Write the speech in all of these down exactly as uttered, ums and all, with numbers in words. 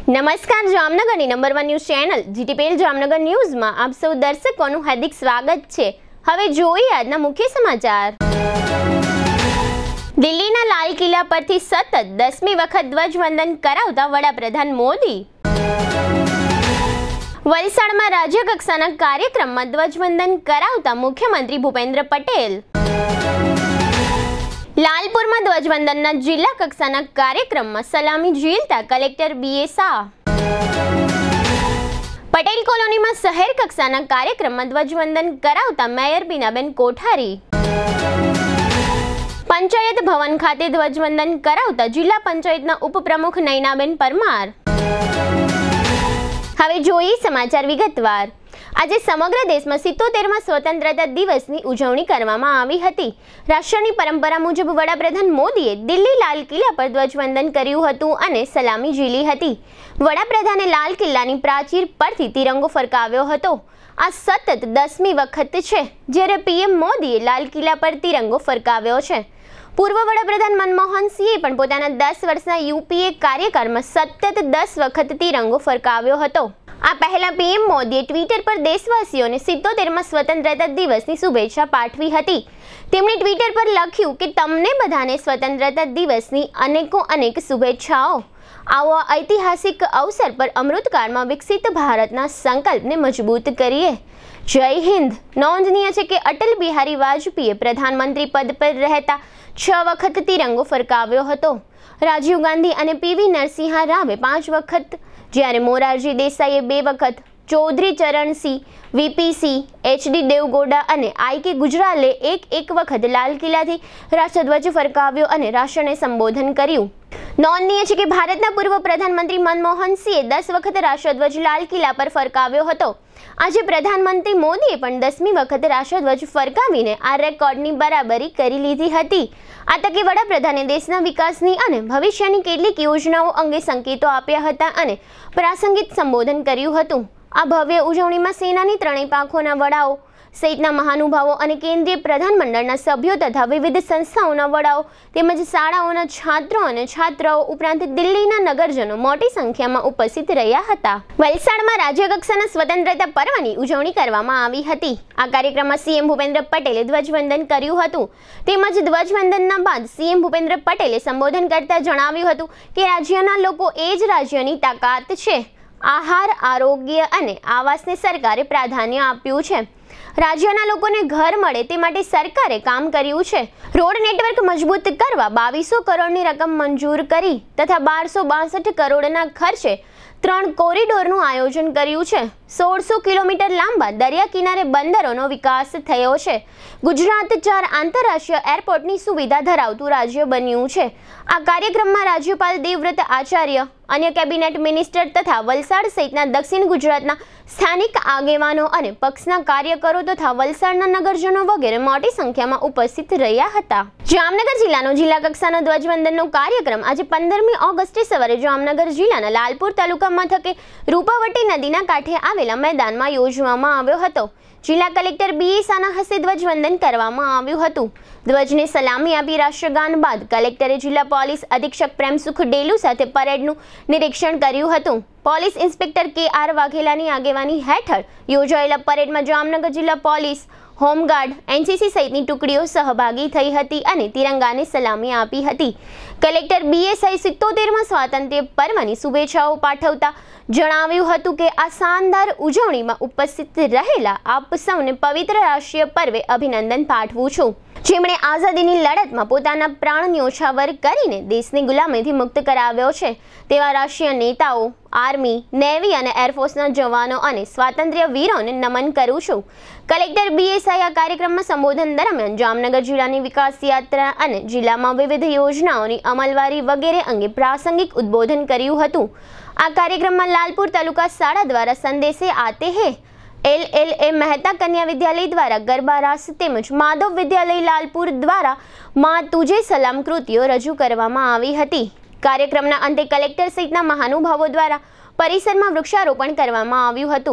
નમસ્કાર જામનગરની number one news channel GTPL Jamnagar ન્યૂઝમાં આપ સૌ દર્શકોનું હાર્દિક સ્વાગત છે। હવે જોઈએ આજના મુખ્ય સમાચાર। દિલ્હીના લાલ કિલ્લા પરથી સતત દસમી વખત ધ્વજવંદન કરાવતા વડાપ્રધાન મોદી। વલસાડમાં રાજ્ય કક્ષાના કાર્યક્રમમાં ધ્વજવંદન કરાવતા મુખ્યમંત્રી ભૂપેન્દ્ર પટેલ। લાલપુરમાં ધ્વજવંદનના જિલ્લા કક્ષાના કાર્યક્રમમાં સલામી ઝીલતા કલેક્ટર બીએ શાહ। પટેલ કોલોનીમાં શહેર કક્ષાના કાર્યક્રમમાં ધ્વજવંદન કરાવતા મેયર બીનાબેન કોઠારી। પંચાયત ભવન ખાતે ધ્વજવંદન કરાવતા જિલ્લા પંચાયતના ઉપપ્રમુખ નયનાબેન પરમાર। હવે જોઈએ સમાચાર વિગતવાર। આજે સમગ્ર દેશમાં સિત્તોતેરમાં સ્વતંત્રતા દિવસની ઉજવણી કરવામાં આવી હતી। રાષ્ટ્રની પરંપરા મુજબ વડાપ્રધાન મોદીએ દિલ્હી લાલ કિલ્લા પર ધ્વજવંદન કર્યું હતું અને સલામી ઝીલી હતી। વડાપ્રધાને લાલ કિલ્લાની પ્રાચીર પરથી તિરંગો ફરકાવ્યો હતો। આ સતત દસમી વખત છે જ્યારે પીએમ મોદીએ લાલ કિલ્લા પર તિરંગો ફરકાવ્યો છે। પૂર્વ વડાપ્રધાન મનમોહન સિંહે પણ પોતાના દસ વર્ષના યુપીએ કાર્યકાળમાં સતત દસ વખત તિરંગો ફરકાવ્યો હતો। આ પહેલા પીએમ મોદીએ ટ્વિટર પર દેશવાસીઓને સિત્તોતેરમાં સ્વતંત્રતા દિવસની શુભેચ્છા પાઠવી હતી। તેમણે ટ્વિટર પર લખ્યું કે તમને બધાને સ્વતંત્રતા દિવસની અનેકો અનેક શુભેચ્છાઓ। આવો ઐતિહાસિક અવસર પર અમૃતકાળમાં વિકસિત ભારતના સંકલ્પને મજબૂત કરીએ। જય હિન્દ। નોંધનીય છે કે અટલ બિહારી વાજપેયીએ પ્રધાનમંત્રી પદ પર રહેતા છ વખત તિરંગો ફરકાવ્યો હતો। રાજીવ ગાંધી અને પીવી નરસિંહા રાવે પાંચ વખત, જ્યારે મોરારજી દેસાઈએ બે વખત, ચૌધરી ચરણસિંહ, વીપી સિંહ, એચડી દેવગૌડા અને આઈ કે ગુજરાલે એક એક વખત લાલ કિલ્લાથી રાષ્ટ્રધ્વજ ફરકાવ્યો અને રાષ્ટ્રને સંબોધન કર્યું। નોંધનીય છે કે ભારતના પૂર્વ પ્રધાનમંત્રી મનમોહન સિંહે દસ વખત રાષ્ટ્રધ્વજ લાલ કિલ્લા પર ફરકાવ્યો હતો। આજે પ્રધાનમંત્રી મોદીએ પણ દસમી વખત રાષ્ટ્રધ્વજ ફરકાવીને આ રેકોર્ડની બરાબરી કરી લીધી હતી। આ તકે વડાપ્રધાને દેશના વિકાસની અને ભવિષ્યની કેટલીક યોજનાઓ અંગે સંકેતો આપ્યા હતા અને પ્રાસંગિક સંબોધન કર્યું હતું। આ ભવ્ય ઉજવણીમાં સેનાની ત્રણેય પાંખોના વડાઓ સહિતના મહાનુભાવો અને કેન્દ્રીય પ્રધાનમંડળના સભ્યો તથા વિવિધ સંસ્થાઓના વડાઓ તેમજ શાળાઓના છાત્રો અને છાત્રાઓ ઉપરાંત દિલ્હીના નગરજનો મોટી સંખ્યામાં ઉપસ્થિત રહ્યા હતા। વલસાડમાં રાજ્ય કક્ષાના સ્વતંત્રતા પર્વની ઉજવણી કરવામાં આવી હતી। આ કાર્યક્રમમાં સીએમ ભૂપેન્દ્ર પટેલે ધ્વજવંદન કર્યું હતું। તેમજ ધ્વજવંદનના બાદ સીએમ ભૂપેન્દ્ર પટેલે સંબોધન કરતા જણાવ્યું હતું કે રાજ્યના લોકો એ જ રાજ્યની તાકાત છે। આહાર, આરોગ્ય અને આવાસને સરકારે પ્રાધાન્ય આપ્યું છે। રાજ્યના લોકોને ઘર મળે તે માટે સરકારે કામ કર્યું છે। રોડ નેટવર્ક મજબૂત કરવા બાવીસો કરોડની રકમ મંજૂર કરી તથા બારસો બાસઠ કરોડના ખર્ચે ત્રણ કોરિડોરનું આયોજન કર્યું છે। સોળસો કિલોમીટર લાંબા દરિયા કિનારે બંદરોનો વિકાસ થયો છે। ગુજરાત ચાર આંતરરાષ્ટ્રીય એરપોર્ટની સુવિધા ધરાવતું રાજ્ય બન્યું છે। આ કાર્યક્રમમાં રાજ્યપાલ દેવવ્રત આચાર્ય, અન્ય કેબિનેટ મિનિસ્ટર તથા વલસાડ સહિતના દક્ષિણ ગુજરાતના સ્થાનિક આગેવાનો અને પક્ષના કાર્યકરો તથા વલસાડના નગરજનો વગેરે મોટી સંખ્યામાં ઉપસ્થિત રહ્યા હતા। જામનગર જિલ્લાનો જિલ્લા કક્ષાનો ધ્વજવંદનનો કાર્યક્રમ આજે પંદરમી ઓગસ્ટે સવારે જામનગર જિલ્લાના લાલપુર તાલુકા મથકે રૂપાવટી નદીના કાંઠે આવેલા મેદાનમાં યોજવામાં આવ્યો હતો। જિલ્લા કલેક્ટર બીએ શાહના હસ્તે ધ્વજવંદન કરવામાં આવ્યું હતું। ધ્વજને સલામી આપી રાષ્ટ્રગાન બાદ કલેક્ટરે જિલ્લા પોલીસ અધિક્ષક પ્રેમસુખ ડેલુ સાથે પરેડનું નિરીક્ષણ કર્યું હતું। પોલીસ ઇન્સ્પેક્ટર કે આર વાઘેલાની આગેવાની હેઠળ યોજાયેલા પરેડમાં જામનગર જિલ્લા પોલીસ, હોમગાર્ડ, એનસીસી સહિતની ટુકડીઓ સહભાગી થઈ હતી અને તિરંગાને સલામી આપી હતી। કલેક્ટર બીએ શાહે સિત્તોતેરમાં સ્વાતંત્ર્ય પર્વની શુભેચ્છાઓ પાઠવતા જણાવ્યું હતું કે આ શાનદાર ઉજવણીમાં ઉપસ્થિત રહેલા આપ સૌને પવિત્ર રાષ્ટ્રીય પર્વે અભિનંદન પાઠવું છું, જેમણે આઝાદીની લડતમાં પોતાના પ્રાણ ન્યોછાવર કરીને દેશને ગુલામીથી મુક્ત કરાવ્યો છે તેવા રાષ્ટ્રીય નેતાઓ, આર્મી, નેવી અને એરફોર્સના જવાનો અને સ્વાતંત્ર્ય વીરોને નમન કરું છું। કલેક્ટર બીએ શાહે આ કાર્યક્રમમાં સંબોધન દરમિયાન જામનગર જિલ્લાની વિકાસ યાત્રા અને જિલ્લામાં વિવિધ યોજનાઓની અમલવારી વગેરે અંગે પ્રાસંગિક ઉદ્બોધન કર્યું હતું। આ કાર્યક્રમમાં લાલપુર તાલુકા શાળા દ્વારા સંદેશે આતે હે, એલ એલ એ મહેતા કન્યા વિદ્યાલય દ્વારા ગરબા રાસ તેમજ માધવ વિદ્યાલય લાલપુર દ્વારા માં તુજે સલામ કૃતિઓ રજૂ કરવામાં આવી હતી। કાર્યક્રમના અંતે કલેક્ટર સહિતના મહાનુભાવો દ્વારા પરિસરમાં વૃક્ષારોપણ કરવામાં આવ્યું હતું।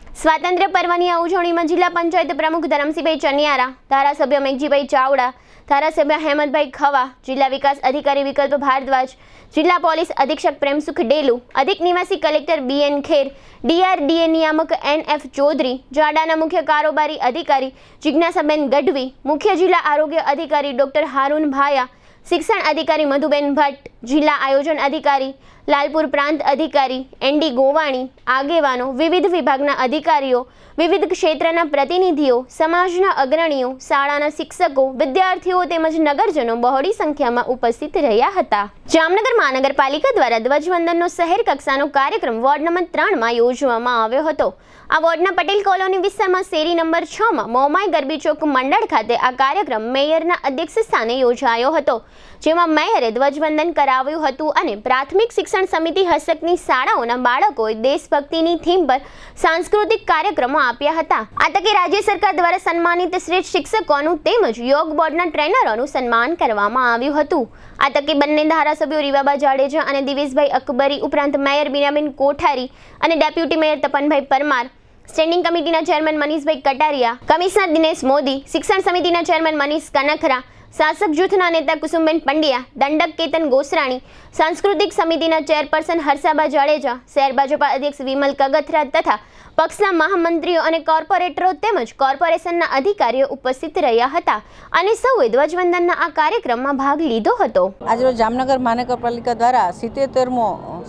સ્વાતંત્ર્ય પર્વની આ ઉજવણીમાં જિલ્લા પંચાયત પ્રમુખ ધરમસિંહભાઈ ચનિયારા, ધારાસભ્ય મેઘજીભાઈ ચાવડા, ધારાસભ્ય હેમંતભાઈ ખવા, જિલ્લા વિકાસ અધિકારી વિકલ્પ ભારદ્વાજ, જિલ્લા પોલીસ અધિક્ષક પ્રેમસુખ ડેલુ, અધિક નિવાસી collector B N Kher, DRDA નિયામક એન એફ ચૌધરી, જાડાના મુખ્ય કારોબારી અધિકારી જિજ્ઞાસાબેન ગઢવી, મુખ્ય જિલ્લા આરોગ્ય અધિકારી ડોક્ટર હારૂન ભાયા, શિક્ષણ અધિકારી મધુબેન ભટ્ટ, જિલ્લા આયોજન અધિકારી લાલપુર પ્રાંત અધિકારી એનડી ગોવાણી, આગેવાનો, વિવિધ વિભાગના અધિકારીઓ, વિવિધ ક્ષેત્રના પ્રતિનિધિઓ, સમાજના અગ્રણીઓ, શાળાના શિક્ષકો, વિદ્યાર્થીઓ તેમજ નગરજનો બહોળી સંખ્યામાં ઉપસ્થિત રહ્યા હતા. જામનગર મહાનગરપાલિકા દ્વારા ધ્વજવંદનનો શહેર કક્ષાનો કાર્યક્રમ વોર્ડ નંબર ત્રણમાં યોજવામાં આવ્યો હતો. આ વોર્ડના પટેલ કોલોની વિસ્તારમાં શેરી નંબર છ માં મોમાઈ ગરબી ચોક મંડળ ખાતે આ કાર્યક્રમ મેયરના અધ્યક્ષ સ્થાને યોજાયો હતો, જેમાં મેયરે ધ્વજવંદન કરાવ્યું હતું અને પ્રાથમિક શિક્ષણ સમિતિ હસ્તકની શાળાઓના બાળકોએ દેશભક્તિની થીમ પર સાંસ્કૃતિક કાર્યક્રમો આપ્યા હતા. આ તકે રાજ્ય સરકાર દ્વારા સન્માનિત શ્રેષ્ઠ શિક્ષકોનું તેમજ યોગ બોર્ડના ટ્રેનરોનું સન્માન કરવામાં આવ્યું હતું. આ તકે બંને ધારાસભ્યો રીવાબા જાડેજા અને દિવેશભાઈ અકબરી ઉપરાંત મેયર બીનાબેન કોઠારી અને deputy mayor Tapanbhai Parmar, standing કમિટીના ચેરમેન મનીષભાઈ કટારિયા, કમિશનર દિનેશ મોદી, શિક્ષણ સમિતિના ચેરમેન મનીષ કનખરા, શાસક જૂથના નેતા કુસુમબેન પંડ્યા, દંડક કેતન ગોસરાણી, સાંસ્કૃતિક સમિતિના ચેરપર્સન હર્ષાબા જાડેજા, શહેર ભાજપા અધ્યક્ષ વિમલ કગથરા તથા પક્ષના મહામંત્રીઓ અને કોર્પોરેટરો તેમજ કોર્પોરેશનના અધિકારીઓ ઉપસ્થિત રહ્યા હતા અને સૌએ ધ્વજવંદનના આ કાર્યક્રમમાં ભાગ લીધો હતો. આજરોજ જામનગર મહાનગરપાલિકા દ્વારા સિત્તેરમો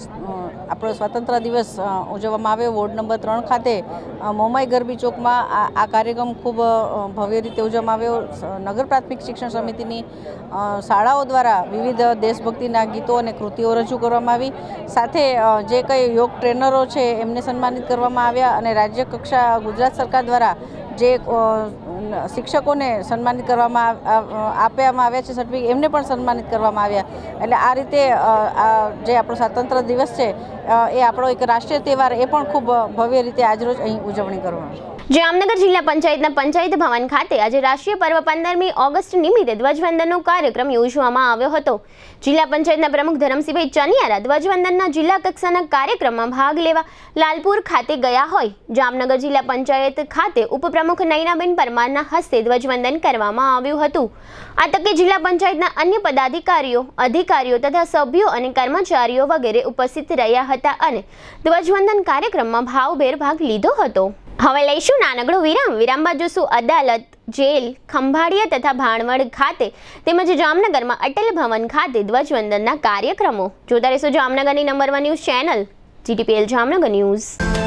આપણો સ્વાતંત્ર્ય દિવસ ઉજવવામાં આવ્યો. વોર્ડ નંબર ત્રણ ખાતે મોમાઈ ગરબી ચોકમાં આ કાર્યક્રમ ખૂબ ભવ્ય રીતે ઉજવવામાં આવ્યો. નગર પ્રાથમિક શિક્ષણ સમિતિની શાળાઓ દ્વારા વિવિધ દેશભક્તિના ગીતો અને કૃતિઓ રજૂ કરવામાં આવી. સાથે જે કંઈ યોગ ટ્રેનરો છે એમને સન્માનિત કરવામાં આવ્યા અને રાજ્ય કક્ષા ગુજરાત સરકાર દ્વારા જે શિક્ષકોને સન્માનિત કરવામાં આપવામાં આવ્યા છે સર્ટિફિકેટ, એમને પણ સન્માનિત કરવામાં આવ્યા. એટલે આ રીતે જે આપણો સ્વાતંત્ર્ય દિવસ છે એ આપણો એક રાષ્ટ્રીય તહેવાર, એ પણ ખૂબ ભવ્ય રીતે આજરોજ અહીં ઉજવણી કરવામાં આવી. જામનગર જિલ્લા પંચાયતના પંચાયત ભવન ખાતે આજે રાષ્ટ્રીય પર્વ પંદરમી ઓગસ્ટ નિમિત્તે ધ્વજવંદનનો કાર્યક્રમ યોજવામાં આવ્યો હતો. જિલ્લા પંચાયતના પ્રમુખ ધરમસિંહભાઈ ચનિયારા ધ્વજવંદનના જિલ્લા કક્ષાના કાર્યક્રમમાં ભાગ લેવા લાલપુર ખાતે ગયા હોય. જામનગર જિલ્લા પંચાયત ખાતે ઉપપ્રમુખ નયનાબેન પરમારના હસ્તે ધ્વજવંદન કરવામાં આવ્યું હતું. આ તકે જિલ્લા પંચાયતના અન્ય પદાધિકારીઓ, અધિકારીઓ તથા સભ્યો અને કર્મચારીઓ વગેરે ઉપસ્થિત રહ્યા હતા અને ધ્વજવંદન કાર્યક્રમમાં ભાવભેર ભાગ લીધો હતો. હવે લઈશું નાનકડો વિરામ. વિરામ બાદ જોશું અદાલત, જેલ, ખંભાળિયા તથા ભાણવડ ખાતે તેમજ જામનગરમાં અટલ ભવન ખાતે ધ્વજવંદનના કાર્યક્રમો. જોતા રહેશો જામનગરની number one news channel GTPL Jamnagar news.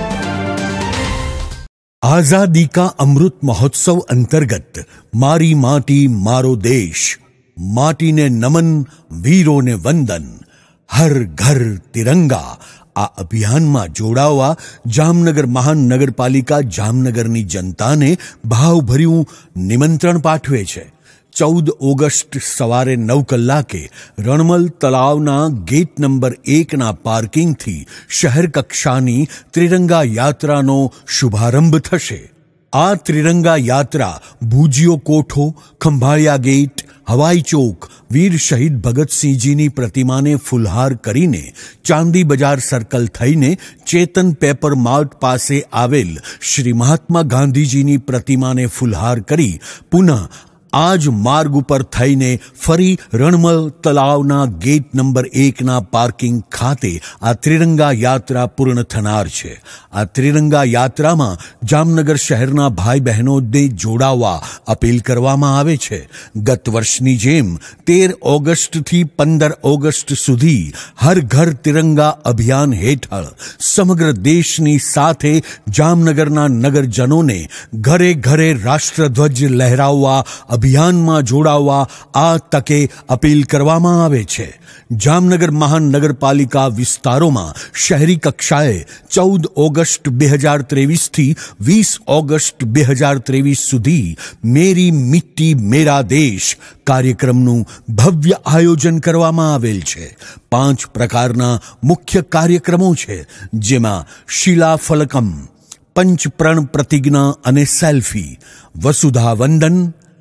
आजादी का अमृत महोत्सव अंतर्गत मारी माटी मारो देश, माटी ने नमन, वीरों ने वंदन, हर घर तिरंगा आ अभियान में जोड़ावा जामनगर महानगरपालिका जामनगरनी जनताने भावभर्યું निमंत्रण पाठवे छे. चौदह ऑगस्ट सवारे नौ कलाके रणमल तलावना गेट नंबर एक ना पार्किंग थी शहर कक्षानी त्रिरंगा यात्रानो शुभारंभ थशे. आ त्रिरंगा यात्रा भूजियो कोठो, खंभाळिया गेट, हवाई चौक, वीर शहीद भगतसिंहजीनी प्रतिमाने फुलहार करीने चांदी बजार सर्कल थईने चेतन पेपर मार्ट पासे आवेल श्री महात्मा गांधीजीनी प्रतिमाने फुलहार करी पुनः आज मार्ग पर थईने फरी रणमल तलावना गेट नंबर एक ना पार्किंग खाते आ त्रिरंगा यात्रा पूर्ण थनार छे. आ त्रिरंगा यात्रा में जामनगर शहरना भाई बहनों ने जोड़ावा अपील करवामां आवे छे. गत वर्षनी जेम तेर ऑगस्ट थी पंदर ऑगस्ट सुधी हर घर तिरंगा अभियान हेठळ समग्र देशनी साथे जामनगरना नगरजनों ने घरे घरे राष्ट्रध्वज लहराववा अभियान में जोड़ावा आ तके अपील करवामां आवे छे. जामनगर महानगरपालिका विस्तारों में शहरी कक्षाए चौदह ऑगस्ट बे हजार त्रेवीस थी वीस ऑगस्ट बे हजार त्रेवीस सुधी मेरी मिट्टी मेरा देश कार्यक्रमનું ભવ્ય આયોજન કરવામાં આવેલ છે. પાંચ પ્રકારના મુખ્ય કાર્યક્રમો છે, જેમાં શિલાફલકમ, પંચપ્રણ પ્રતિજ્ઞા અને સેલ્ફી, વસુધા વંદન,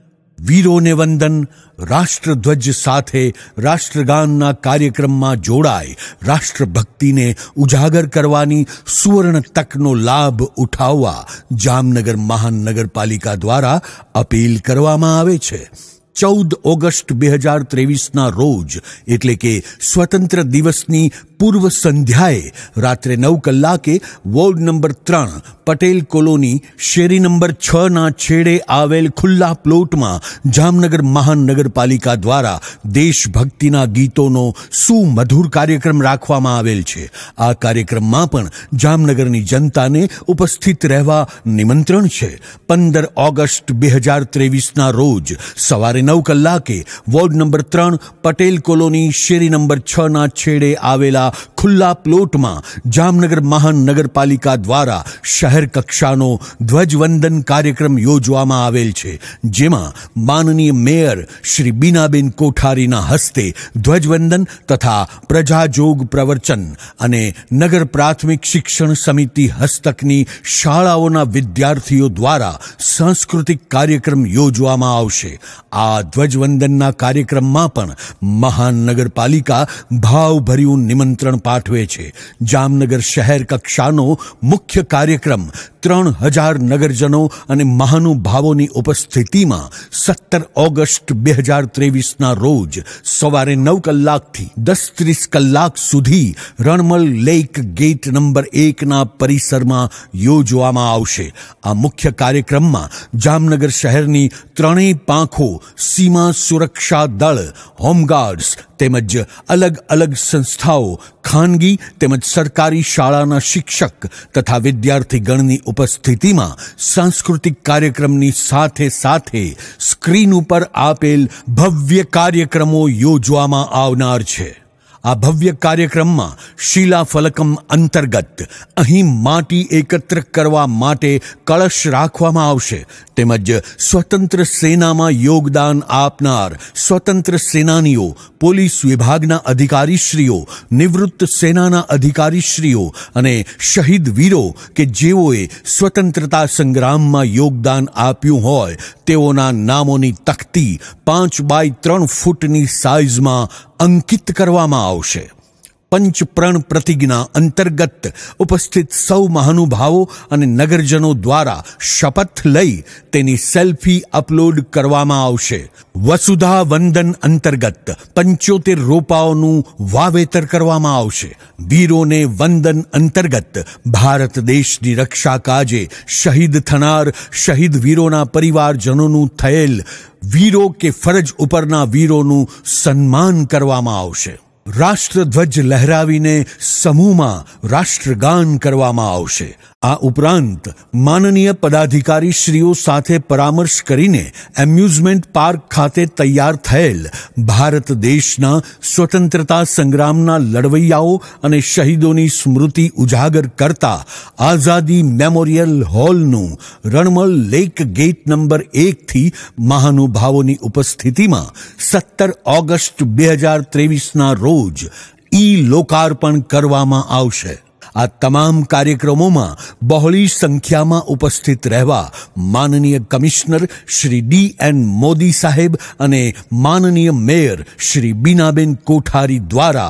વીરોને વંદન રાષ્ટ્રધ્વજ સાથે રાષ્ટ્રગાનના કાર્યક્રમમાં જોડાય રાષ્ટ્રભક્તિને ઉજાગર કરવાની સુવર્ણ તકનો લાભ ઉઠાવવા જામનગર મહાનગરપાલિકા દ્વારા અપીલ કરવામાં આવે છે। ચૌદ ઓગસ્ટ બે હજાર ત્રેવીસના રોજ એટલે કે સ્વતંત્ર દિવસની પૂર્વ સંધ્યાએ રાત્રે નવ કલાકે વોર્ડ નંબર ત્રણ પટેલ કોલોની શેરી નંબર છ ના છેડે આવેલ ખુલ્લા પ્લોટમાં જામનગર મહાનગરપાલિકા દ્વારા દેશભક્તિના ગીતોનો સુમધુર કાર્યક્રમ રાખવામાં આવેલ છે। આ કાર્યક્રમમાં પણ જામનગરની જનતાને ઉપસ્થિત રહેવા નિમંત્રણ છે। પંદર ઓગસ્ટ બે હજાર ત્રેવીસના રોજ સવારે નવ કલાકે વોર્ડ નંબર ત્રણ પટેલ કોલોની શેરી નંબર છ ના છેડે આવેલા ખુલ્લા પ્લોટમાં જામનગર મહાનગરપાલિકા દ્વારા શહેર કક્ષાનો ધ્વજવંદન કાર્યક્રમ યોજવામાં આવેલ છે, જેમાં માનનીય મેયર શ્રી બીનાબેન કોઠારીના હસ્તે ધ્વજવંદન તથા પ્રજાજોગ પ્રવચન અને નગર પ્રાથમિક શિક્ષણ સમિતિ હસ્તકની શાળાઓના વિદ્યાર્થીઓ દ્વારા સાંસ્કૃતિક કાર્યક્રમ યોજવામાં આવશે। આ ધ્વજવંદનના કાર્યક્રમમાં પણ મહાનગરપાલિકા ભાવભર્યું નિમંત્રણ પાઠવે છે। જામનગર શહેર કક્ષાનો મુખ્ય કાર્યક્રમ ત્રણ હજાર નગરજનો અને મહાનુભાવોની ઉપસ્થિતિમાં સત્તર ઓગસ્ટ બે હજાર ત્રેવીસના રોજ સવારે નવ કલાકથી દસ ત્રીસ કલાક સુધી રણમલ લેક ગેટ નંબર એકના પરિસરમાં યોજવામાં આવશે। આ મુખ્ય કાર્યક્રમમાં જામનગર શહેરની ત્રણેય પાંખો, સીમા સુરક્ષા દળ, હોમગાર્ડ્સ તેમજ અલગ અલગ સંસ્થાઓ, ખાનગી તેમજ સરકારી શાળાના શિક્ષક તથા વિદ્યાર્થીગણની ઉપસ્થિતિમાં સાંસ્કૃતિક કાર્યક્રમની સાથે સાથે સ્ક્રીન ઉપર આપેલ ભવ્ય કાર્યક્રમો યોજવામાં આવનાર છે। આ ભવ્ય કાર્યક્રમમાં શિલાફલકમ અંતર્ગત અહીં માટી એકત્ર કરવા માટે કળશ રાખવામાં આવશે, તેમજ સ્વતંત્ર સેનામાં યોગદાન આપનાર સ્વતંત્ર સેનાનીઓ, પોલીસ વિભાગના અધિકારીશ્રીઓ, નિવૃત્ત સેનાના અધિકારીશ્રીઓ અને શહીદ વીરો કે જેઓએ સ્વતંત્રતા સંગ્રામમાં યોગદાન આપ્યું હોય તેઓના નામોની તખ્તી પાંચ બાય ત્રણ ફૂટની સાઇઝમાં અંકિત કરવામાં આવશે। પંચપ્રણ પ્રતિજ્ઞા અંતર્ગત ઉપસ્થિત સૌ મહાનુભાવો અને નગરજનો દ્વારા શપથ લઈ તેની સેલ્ફી અપલોડ કરવામાં આવશે। વસુધા વંદન અંતર્ગત પંચોતેર રોપાઓનું વાવેતર કરવામાં આવશે। વીરોને વંદન અંતર્ગત ભારત દેશની રક્ષા કાજે શહીદ થનાર શહીદ વીરોના પરિવારજનોનું થયેલ વીરો કે ફરજ ઉપરના વીરોનું સન્માન કરવામાં આવશે। રાષ્ટ્રધ્વજ લહેરાવીને સમૂહમાં રાષ્ટ્રગાન કરવામાં આવશે। આ ઉપરાંત માનનીય પદાધિકારી શ્રીઓ સાથે પરામર્શ કરીને એમ્યુઝમેન્ટ પાર્ક ખાતે તૈયાર થયેલ ભારત દેશના સ્વતંત્રતા સંગ્રામના લડવૈયાઓ અને શહીદોની સ્મૃતિ ઉજાગર કરતા આઝાદી મેમોરિયલ હોલનું રણમલ લેક ગેટ નંબર એકથી મહાનુભાવોની ઉપસ્થિતિમાં સત્તર ઓગસ્ટ બે હજાર ત્રેવીસના રોજ ઈ લોકાર્પણ કરવામાં આવશે। આ તમામ કાર્યક્રમોમાં બહોળી સંખ્યામાં ઉપસ્થિત રહેવા માનનીય commissioner Shri D N Modi સાહેબ અને માનનીય મેયર શ્રી બીનાબેન કોઠારી દ્વારા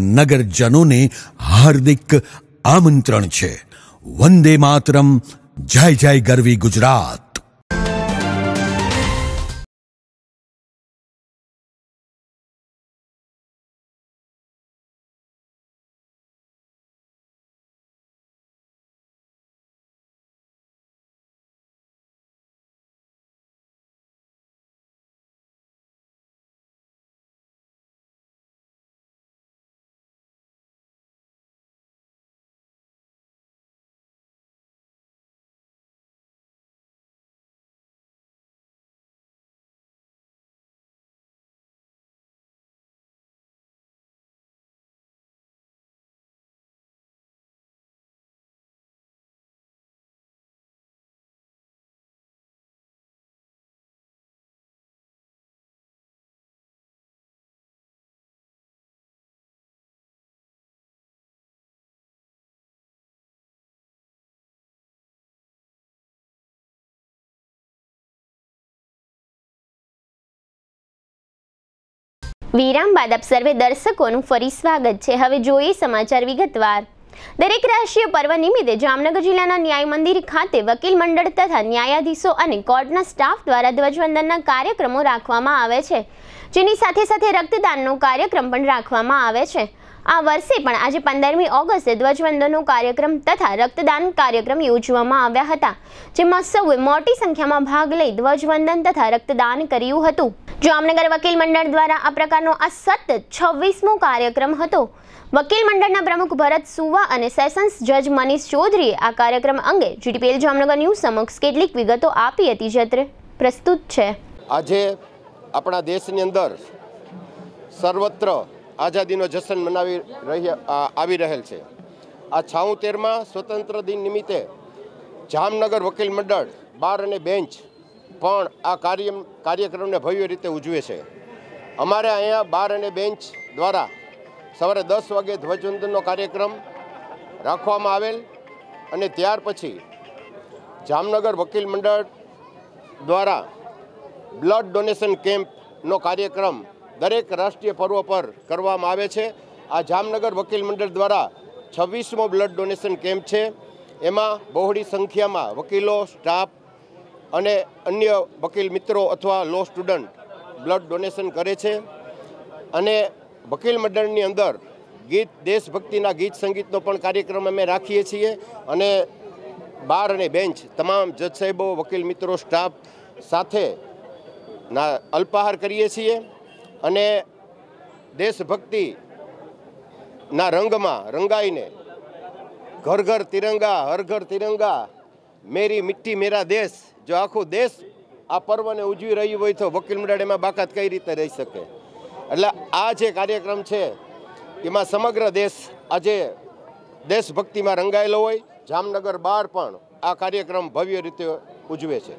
નગરજનોને હાર્દિક આમંત્રણ છે। વંદે માતરમ, જય જય ગરવી ગુજરાત। વિરામ બાદ આપ સર્વે દર્શકોનું ફરી સ્વાગત છે। હવે જોઈએ સમાચાર વિગતવાર। દરેક રાષ્ટ્રીય પર્વ નિમિત્તે જામનગર જિલ્લાના ન્યાય મંદિર ખાતે વકીલ મંડળ તથા ન્યાયાધીશો અને કોર્ટના સ્ટાફ દ્વારા ધ્વજવંદનના કાર્યક્રમો રાખવામાં આવે છે, જેની સાથે સાથે રક્તદાનનો કાર્યક્રમ પણ રાખવામાં આવે છે। આ વર્ષે પણ આજે પંદરમી ઓગસ્ટે ધ્વજવંદનનો કાર્યક્રમ તથા રક્તદાન કાર્યક્રમ યોજવામાં આવ્યા હતા, જેમાં સૌએ મોટી સંખ્યામાં ભાગ લઈ ધ્વજવંદન તથા રક્તદાન કર્યું હતું। જામનગર વકીલ મંડળ દ્વારા આ પ્રકારનો આ સતત છવ્વીસમો કાર્યક્રમ હતો। વકીલ મંડળના પ્રમુખ ભરત સુવા અને સેશન્સ જજ મનીષ ચૌધરીએ આ કાર્યક્રમ અંગે જીટીપીએલ જામનગર ન્યૂઝ સમક્ષ કેટલીક વિગતો આપી હતી, જે પ્રસ્તુત છે। આજે આપણા દેશની અંદર સર્વત્ર આઝાદીનો જશ્ન મનાવી રહ્યા આવી રહેલ છે। આ છાઉતેરમાં સ્વતંત્ર દિન નિમિત્તે જામનગર વકીલ મંડળ બાર અને બેન્ચ પણ આ કાર્ય કાર્યક્રમને ભવ્ય રીતે ઉજવે છે। અમારે અહીંયા બાર અને બેન્ચ દ્વારા સવારે દસ વાગે ધ્વજવંદનનો કાર્યક્રમ રાખવામાં આવેલ અને ત્યાર પછી જામનગર વકીલ મંડળ દ્વારા બ્લડ ડોનેશન કેમ્પનો કાર્યક્રમ દરેક રાષ્ટ્રીય પર્વ પર કરવામાં આવે છે। આ જામનગર વકીલ મંડળ દ્વારા છવ્વીસમો બ્લડ ડોનેશન કેમ્પ છે। એમાં બહોળી સંખ્યામાં વકીલો, સ્ટાફ અને અન્ય વકીલ મિત્રો અથવા લો સ્ટુડન્ટ બ્લડ ડોનેશન કરે છે। અને વકીલ મંડળની અંદર ગીત દેશભક્તિના ગીત સંગીતનો પણ કાર્યક્રમ અમે રાખીએ છીએ અને બાર અને બેન્ચ તમામ જજ સાહેબો, વકીલ મિત્રો, સ્ટાફ સાથે ના અલ્પાહાર કરીએ છીએ અને દેશભક્તિના રંગમાં રંગાઈને ઘર ઘર તિરંગા, હર ઘર તિરંગા, મેરી મિટ્ટી મેરા દેશ, જો આખો દેશ આ પર્વને ઉજવી રહ્યું હોય તો વકીલ મંડળ એમાં બાકાત કઈ રીતે રહી શકે। એટલે આ જે કાર્યક્રમ છે એમાં સમગ્ર દેશ આજે દેશભક્તિમાં રંગાયેલો હોય। જામનગર બહાર પણ આ કાર્યક્રમ ભવ્ય રીતે ઉજવે છે।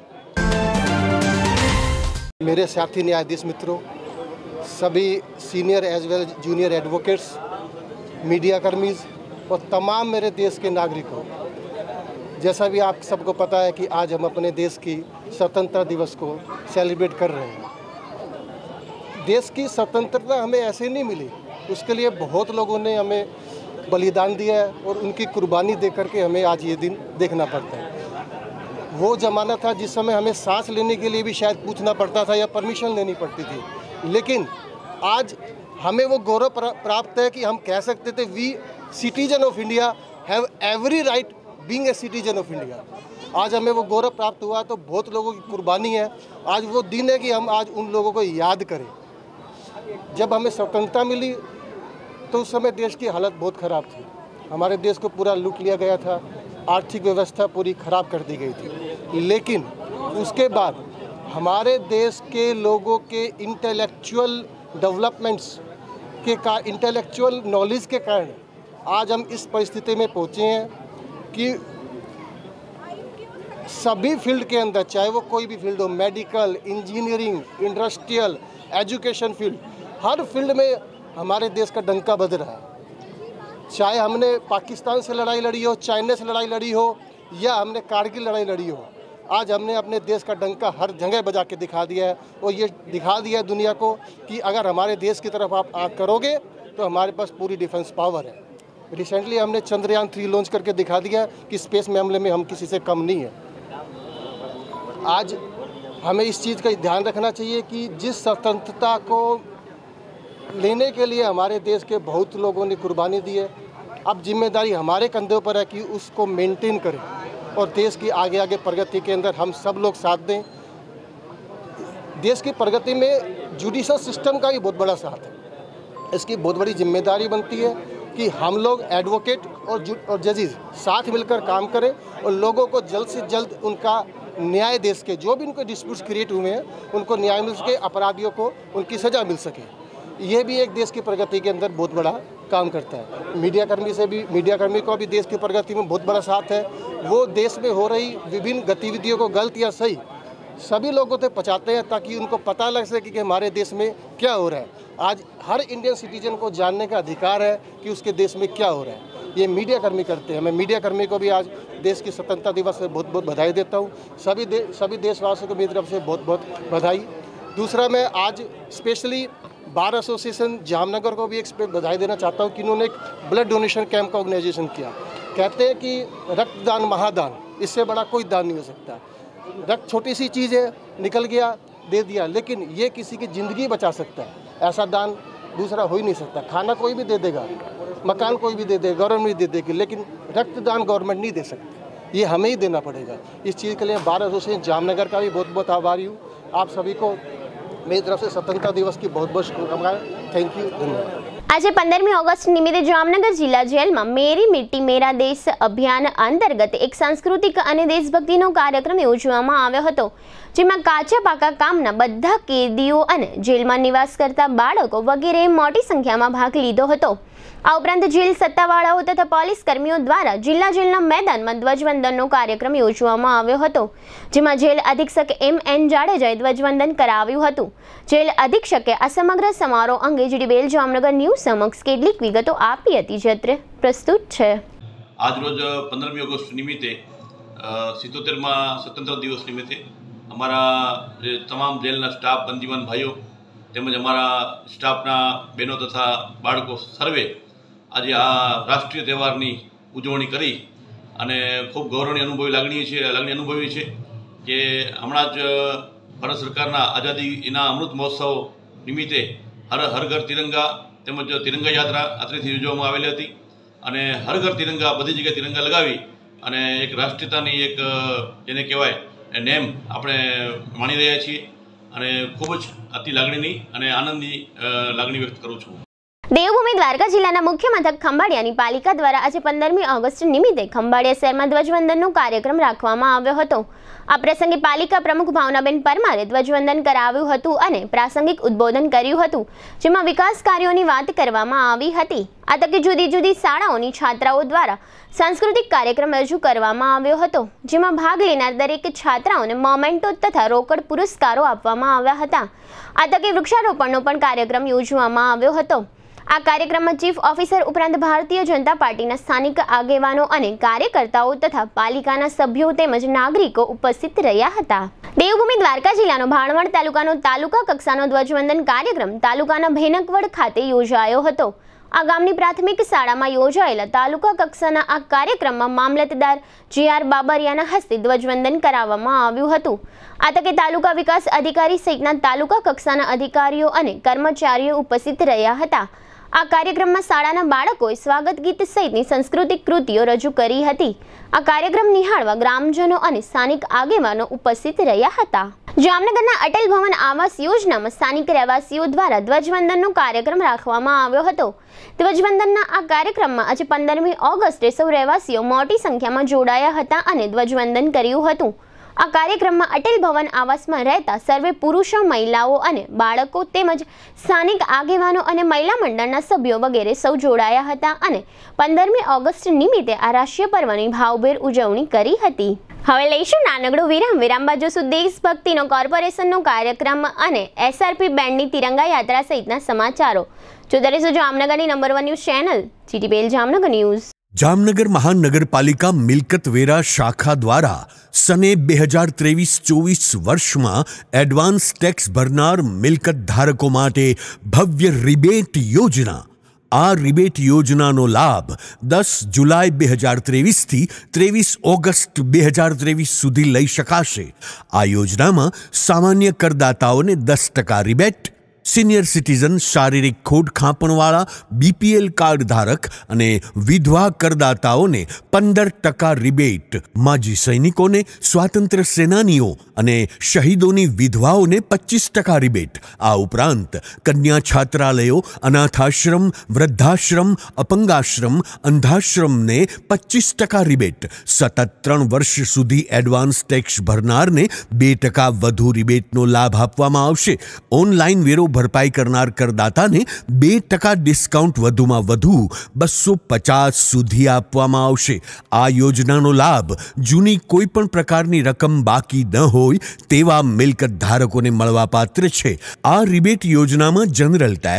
मेरे साथी न्यायाधीश मित्रों, सभी senior as well junior advocates, media कर्मी और तमाम मेरे देश के नागरिकों, जैसा भी आप सबको पता है कि आज हम अपने देश की स्वतंत्रता दिवस को सेलिब्रेट कर रहे हैं। देश की स्वतंत्रता हमें ऐसे नहीं मिली, उसके लिए बहुत लोगों ने हमें बलिदान दिया है और उनकी कुर्बानी दे करके हमें आज ये दिन देखना पड़ता है। वो ज़माना था जिस समय हमें सांस लेने के लिए भी शायद पूछना पड़ता था या परमिशन लेनी पड़ती थी, लेकिन आज हमें वो गौरव प्राप्त है कि हम कह सकते थे we citizen of India have every right being a citizen of India. आज हमें वो गौरव प्राप्त हुआ तो बहुत लोगों की कुर्बानी है। आज वो दिन है कि हम आज उन लोगों को याद करें। जब हमें स्वतंत्रता मिली तो उस समय देश की हालत बहुत ख़राब थी। हमारे देश को पूरा लूट लिया गया था, आर्थिक व्यवस्था पूरी ख़राब कर दी गई थी, लेकिन उसके बाद हमारे देश के लोगों के इंटेलेक्चुअल डेवलपमेंट्स के का इंटेलेक्चुअल नॉलेज के कारण आज हम इस परिस्थिति में पहुँचे हैं कि सभी फील्ड के अंदर, चाहे वो कोई भी फील्ड हो, medical, engineering, industrial, education field, हर फील्ड में हमारे देश का डंका बज रहा है। चाहे हमने पाकिस्तान से लड़ाई लड़ी हो, चाइना से लड़ाई लड़ी हो या हमने कारगिल लड़ाई लड़ी हो, आज हमने अपने देश का डंका हर जगह बजा के दिखा दिया है और ये दिखा दिया है दुनिया को कि अगर हमारे देश की तरफ आप आग करोगे तो हमारे पास पूरी डिफेंस पावर है। रिसेंटली हमने चंद्रयान थ्री लॉन्च करके दिखा दिया कि स्पेस मामले में हम किसी से कम नहीं है। आज हमें इस चीज़ का ध्यान रखना चाहिए कि जिस स्वतंत्रता को लेने के लिए हमारे देश के बहुत लोगों ने कुर्बानी दी है, अब जिम्मेदारी हमारे कंधों पर है कि उसको मेंटेन करें और देश की आगे आगे प्रगति के अंदर हम सब लोग साथ दें। देश की प्रगति में जुडिशल सिस्टम का भी बहुत बड़ा साथ है। इसकी बहुत बड़ी जिम्मेदारी बनती है कि हम लोग एडवोकेट और और जजेस साथ मिलकर काम करें और लोगों को जल्द से जल्द उनका न्याय, देश के जो भी उनको डिस्प्यूट्स क्रिएट हुए हैं उनको न्याय मिल सके, अपराधियों को उनकी सज़ा मिल सके। ये भी एक देश की प्रगति के अंदर बहुत बड़ा काम करता है। मीडिया कर्मी से भी मीडिया कर्मी को भी देश की प्रगति में बहुत बड़ा साथ है। वो देश में हो रही विभिन्न गतिविधियों को गलत या सही सभी लोगों तक पहुँचाते हैं ताकि उनको पता लग सके कि हमारे देश में क्या हो रहा है। आज हर इंडियन सिटीजन को जानने का अधिकार है कि उसके देश में क्या हो रहा है। ये मीडिया कर्मी करते हैं। मैं मीडिया कर्मी को भी आज देश की स्वतंत्रता दिवस से बहुत बहुत बधाई देता हूँ। सभी दे, सभी देशवासियों को मेरी तरफ से बहुत बहुत बधाई। दूसरा, मैं आज स्पेशली बार एसोसिएशन जामनगर को भी एक बधाई देना चाहता हूँ कि इन्होंने एक ब्लड डोनेशन कैंप का ऑर्गेनाइजेशन किया। कहते हैं कि रक्तदान महादान, इससे बड़ा कोई दान नहीं हो सकता। रक्त छोटी सी चीज़ है, निकल गया दे दिया, लेकिन ये किसी की ज़िंदगी बचा सकता है। ऐसा दान दूसरा हो ही नहीं सकता। खाना कोई भी दे देगा, मकान कोई भी दे देगा, गवर्नमेंट दे देगी, लेकिन रक्तदान गवर्नमेंट नहीं दे सकती, ये हमें ही देना पड़ेगा। इस चीज़ के लिए बार एसोसिएशन जामनगर का भी बहुत बहुत आभारी हूँ। आप सभी को मेरी तरफ से स्वतंत्रता दिवस की बहुत बहुत शुभकामनाएं। थैंक यू, धन्यवाद। આજે પંદરમી ઓગસ્ટ નિમિત્તે જામનગર જિલ્લા જેલમાં મેરી મિટ્ટી મેરા દેશ અભિયાન અંતર્ગત એક સાંસ્કૃતિક અને દેશભક્તિનો કાર્યક્રમ યોજવામાં આવ્યો હતો, જેમાં કાચા પાકા કામના બધા કેદીઓ અને જેલમાં નિવાસ કરતા બાળકો વગેરે મોટી સંખ્યામાં ભાગ લીધો હતો। આ ઉપરાંત જેલ સત્તાવાળાઓ તથા પોલીસ કર્મીઓ દ્વારા જિલ્લા જેલના મેદાનમાં ધ્વજવંદનનો કાર્યક્રમ યોજવામાં આવ્યો હતો, જેમાં જેલ અધિક્ષક એમ એન જાડેજાએ ધ્વજવંદન કરાવ્યું હતું। જેલ અધિક્ષકે આ સમગ્ર સમારોહ અંગે જીડીબેલ જામનગર ન્યૂઝ સમક્ષ કેટલીક વિગતો આપી હતી, જે અત્રે પ્રસ્તુત છે। આજરોજ પંદરમી ઓગસ્ટ નિમિત્તે સિત્તોતેરમાં સ્વતંત્ર દિવસ નિમિત્તે અમારા તમામ જેલના સ્ટાફ, બંદીવાન ભાઈઓ તેમજ અમારા સ્ટાફના બહેનો તથા બાળકો સર્વે આજે આ રાષ્ટ્રીય તહેવારની ઉજવણી કરી અને ખૂબ ગૌરવની અનુભવી લાગણી છે લાગણી અનુભવી છે કે હમણાં જ ભારત સરકારના આઝાદીના અમૃત મહોત્સવ નિમિત્તે હર હર ઘર તિરંગા તેમજ તિરંગા યાત્રા અત્રેથી યોજવામાં આવેલી હતી અને હર ઘર તિરંગા બધી જગ્યાએ તિરંગા લગાવી અને એક રાષ્ટ્રીયતાની એક જેને કહેવાય નેમ આપણે માણી રહ્યા છીએ અને ખૂબ જ અતિ લાગણીની અને આનંદની લાગણી વ્યક્ત કરું છું। દેવભૂમિ દ્વારકા જિલ્લાના મુખ્ય મથક ખંભાળિયાની પાલિકા દ્વારા આજે પંદરમી ઓગસ્ટ નિમિત્તે ખંભાળિયા શહેરમાં ધ્વજવંદનનો કાર્યક્રમ રાખવામાં આવ્યો હતો। આ પ્રસંગે પાલિકા પ્રમુખ ભાવનાબેન પરમારે ધ્વજવંદન કરાવ્યું હતું અને પ્રાસંગિક ઉદ્બોધન કર્યું હતું, જેમાં વિકાસ કાર્યોની વાત કરવામાં આવી હતી। આ તકે જુદી જુદી શાળાઓની છાત્રાઓ દ્વારા સાંસ્કૃતિક કાર્યક્રમ રજૂ કરવામાં આવ્યો હતો, જેમાં ભાગ લેનાર દરેક છાત્રાઓને મોમેન્ટો તથા રોકડ પુરસ્કારો આપવામાં આવ્યા હતા। આ તકે વૃક્ષારોપણનો પણ કાર્યક્રમ યોજવામાં આવ્યો હતો। આ કાર્યક્રમમાં ચીફ ઓફિસર ઉપરાંત ભારતીય જનતા પાર્ટીના સ્થાનિક આગેવાનો અને કાર્યકર્તાઓ તથા પાલિકાના સભ્યો તેમજ નાગરિકો ઉપસ્થિત રહ્યા હતા। દેવભૂમિ દ્વારકા જિલ્લાનો ભાણવડ તાલુકાનો તાલુકા કક્ષાનો ધ્વજવંદન કાર્યક્રમ તાલુકાના ભેનકવડ ખાતે યોજાયો હતો। આ ગામની પ્રાથમિક શાળામાં યોજાયેલા તાલુકા કક્ષાના આ કાર્યક્રમમાં મામલતદાર જે આર બાબરિયાના હસ્તે ધ્વજવંદન કરાવવામાં આવ્યું હતું। આ તકે તાલુકા વિકાસ અધિકારી સહિતના તાલુકા કક્ષાના અધિકારીઓ અને કર્મચારીઓ ઉપસ્થિત રહ્યા હતા। આ કાર્યક્રમમાં શાળાના બાળકોએ સ્વાગત ગીત સહિતની સાંસ્કૃતિક કૃતિઓ રજૂ કરી હતી। આ કાર્યક્રમ નિહાળવા ગ્રામજનો અને સ્થાનિક આગેવાનો ઉપસ્થિત રહ્યા હતા। જામનગરના અટલ ભવન આવાસ યોજનામાં સ્થાનિક રહેવાસીઓ દ્વારા ધ્વજવંદનનો કાર્યક્રમ રાખવામાં આવ્યો હતો। ધ્વજવંદનના આ કાર્યક્રમમાં આજે પંદરમી ઓગસ્ટે સૌ રહેવાસીઓ મોટી સંખ્યામાં જોડાયા હતા અને ધ્વજવંદન કર્યું હતું। આ કાર્યક્રમમાં અટલ ભવન આવાસમાં રહેતા સર્વે પુરુષો, મહિલાઓ અને બાળકો તેમજ સ્થાનિક આગેવાનો અને મહિલા મંડળના સભ્યો વગેરે સૌ જોડાયા હતા અને પંદરમી ઓગસ્ટ નિમિત્તે આ રાષ્ટ્રીય પર્વની ભાવભેર ઉજવણી કરી હતી। હવે લઈશું નાનકડો વિરામ। વિરામ બાદ જોશું દેશભક્તિનો કોર્પોરેશનનો કાર્યક્રમ અને એસઆરપી બેન્ડની તિરંગા યાત્રા સહિતના સમાચારો। જોતા રહેશો જામનગરની number one news channel GTPL Jamnagar news. Jamnagar મહાનગરપાલિકા મિલકત વેરા શાખા દ્વારા સને બે હજાર ત્રેવીસ ચોવીસ વર્ષમાં એડવાન્સ ટેક્સ ભરનાર મિલકત ધારકો માટે ભવ્ય રિબેટ યોજના। આ રિબેટ યોજનાનો લાભ દસ જુલાઈ બે હજાર ત્રેવીસથી ત્રેવીસ ઓગસ્ટ બે હજાર ત્રેવીસ સુધી લઈ શકાશે। આ યોજનામાં સામાન્ય કરદાતાઓને દસ ટકા રિબેટ, सीनियर सिटीजन, शारीरिक खोट खापणवाळा, बीपीएल कार्ड धारक अने विधवा करदाताओं ने पंदर टका रिबेट, माजी सैनिकों ने, स्वातंत्र्य सेनानीओ अने शहीदों विधवाओं ने पच्चीस टका रिबेट। आ उपरांत कन्या छात्रालयों, अनाथाश्रम, वृद्धाश्रम, अपंगाश्रम, अंधाश्रम ने पच्चीस टका रिबेट। सतत त्रण वर्ष सुधी एडवांस टेक्स भरनार ने बे टका वधु रिबेटनो लाभ आपवामां आवशे। ऑनलाइन वेरो भरपाई करनार करदाता ने बे टका डिस्काउंट वधुमां वधु बसो पचास सुधी आपवामां आवशे। आ योजनानो लाभ जूनी कोईपण प्रकारनी रकम बाकी न होय तेवा मिलकत धारकोने मळवापात्र छे। आ रिबेट योजनामां general tax,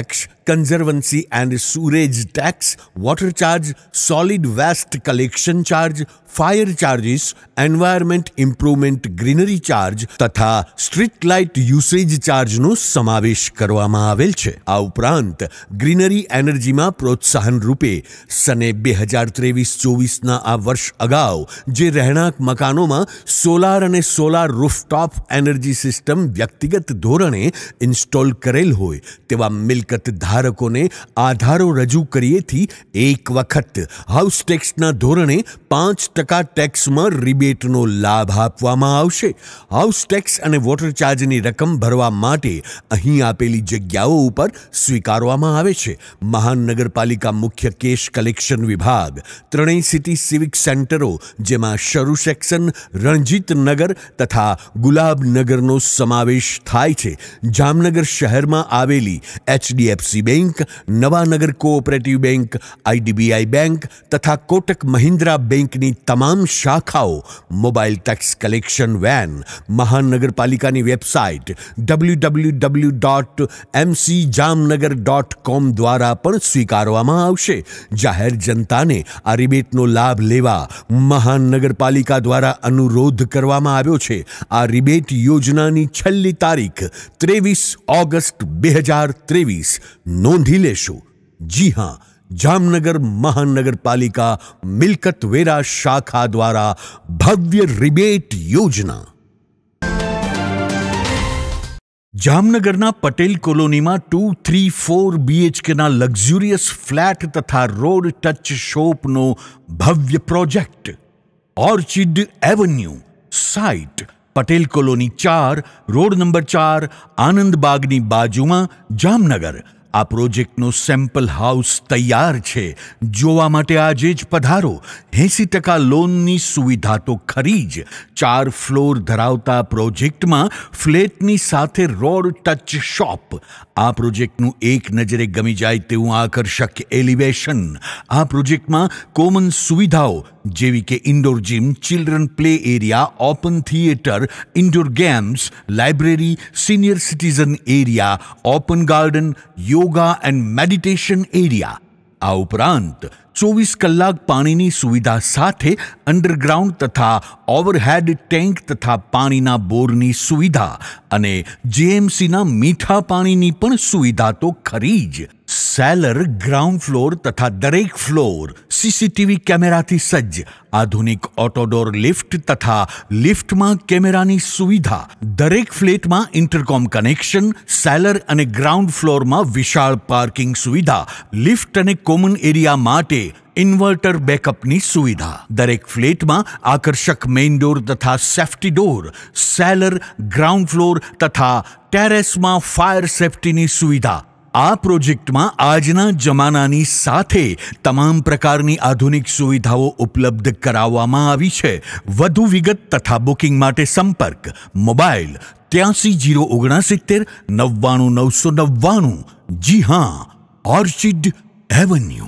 conservancy and sewerage tax, water charge, solid waste collection charge, fire charges, environment improvement greenery charge તથા સ્ટ્રીટ લાઇટ યુસેજ ચાર્જનો સમાવેશ કરવામાં આવેલ છે. આ ઉપરાંત ગ્રીનરી એનર્જીમાં પ્રોત્સાહન રૂપે સને બે હજાર ત્રેવીસ ચોવીસના આ વર્ષ અગાઉ જે રહેણાંક મકાનોમાં સોલાર અને સોલાર રૂફટોપ એનર્જી સિસ્ટમ વ્યક્તિગત ધોરણે ઇન્સ્ટોલ કરેલ હોય તેવા મિલકત ધારકોને આધારો રજૂ કરીએથી એક વખત હાઉસ ટેક્સના ધોરણે પાંચ ટકા ટેક્સમાં રિબેટનો લાભ આપવામાં આવશે. હાઉસ ટેક્સ અને વોટર ચાર્જની રકમ ભરવા માટે અહીં આપેલી જગ્યાઓ ઉપર સ્વીકારવામાં આવે છે. મહાનગરપાલિકા મુખ્ય કેશ કલેક્શન વિભાગ ત્રણેય સિટી સિવિક સેન્ટરો જેમાં શરૂ સેક્શન, રણજીત નગર તથા ગુલાબનગરનો સમાવેશ થાય છે. જામનગર શહેરમાં આવેલી HDFC bank, Nawanagar cooperative bank, IDBI bank તથા કોટક મહિન્દ્રા બેંકની તમામ શાખાઓ મોબાઈલ ટેક્સ કલેક્શન વેન મહાનગરપાલિકાની website W W W dot M C Jamnagar dot com દ્વારા પણ સ્વીકારવામાં આવશે. જાહેર જનતાને આ રિબેટનો લાભ લેવા મહાનગરપાલિકા દ્વારા અનુરોધ કરવામાં આવ્યો છે. આ રિબેટ યોજનાની છેલ્લી તારીખ ત્રેવીસ ઓગસ્ટ બે હજાર ત્રેવીસ નોંધી લેશો. જી હા, જામનગર મહાનગરપાલિકા મિલકત વેરા શાખા દ્વારા ભવ્ય રિબેટ યોજના. જામનગરના પટેલ કોલોનીમાં ટુ થ્રી ફોર બીએચકેના લક્ઝુરિયસ ફ્લેટ તથા રોડ ટચ શોપનો ભવ્ય project orchid avenue site Patel colony ચાર, રોડ નંબર ચાર, આનંદબાગની બાજુમાં, જામનગર. આ પ્રોજેક્ટનો સેમ્પલ હાઉસ તૈયાર છે. જોવા માટે આજે જ પધારો. એંસી ટકા લોનની સુવિધા તો ખરી જ. ચાર ફ્લોર ધરાવતા પ્રોજેક્ટમાં ફ્લેટની સાથે રોડ ટચ શોપ. આ પ્રોજેક્ટનું એક નજરે ગમી જાય તેવું આકર્ષક એલિવેશન. આ પ્રોજેક્ટમાં કોમન સુવિધાઓ જેવી કે indoor gym, children play area, open theatre, indoor games, library, senior citizen area, open garden, yoga and meditation area. આ ઉપરાંત ચોવીસ કલાક પાણીની સુવિધા સાથે અંડરગ્રાઉન્ડ તથા ઓવરહેડ ટેન્ક તથા પાણીના બોરની સુવિધા અને જેએમસીના મીઠા પાણીની પણ સુવિધા તો ખરી જ. સેલર, ગ્રાઉન્ડ ફ્લોર તથા દરેક ફ્લોર સીસીટીવી કેમેરાથી સજ્જ. આધુનિક ઓટોડોર લિફ્ટ તથા લિફ્ટમાં કેમેરાની સુવિધા. દરેક ફ્લેટમાં ઇન્ટરકોમ કનેક્શન. સેલર અને ગ્રાઉન્ડ ફ્લોરમાં વિશાળ પાર્કિંગ સુવિધા. લિફ્ટ અને કોમન એરિયા માટે ઇન્વર્ટર બેકઅપની સુવિધા. દરેક ફ્લેટમાં આકર્ષક મેઇન ડોર તથા safety door. Cellar, ground floor તથા ટેરેસમાં ફાયર સેફ્ટીની સુવિધા. આ પ્રોજેક્ટમાં આજના જમાનાની સાથે તમામ પ્રકારની આધુનિક સુવિધાઓ ઉપલબ્ધ કરાવવામાં આવી છે. વધુ વિગત તથા બુકિંગ માટે સંપર્ક મોબાઈલ ત્યાસી જીરો ઓગણસિત્તેર નવ્વાણું નવસો નવ્વાણું. જી હા, ઓર્ચિડ એવન્યુ.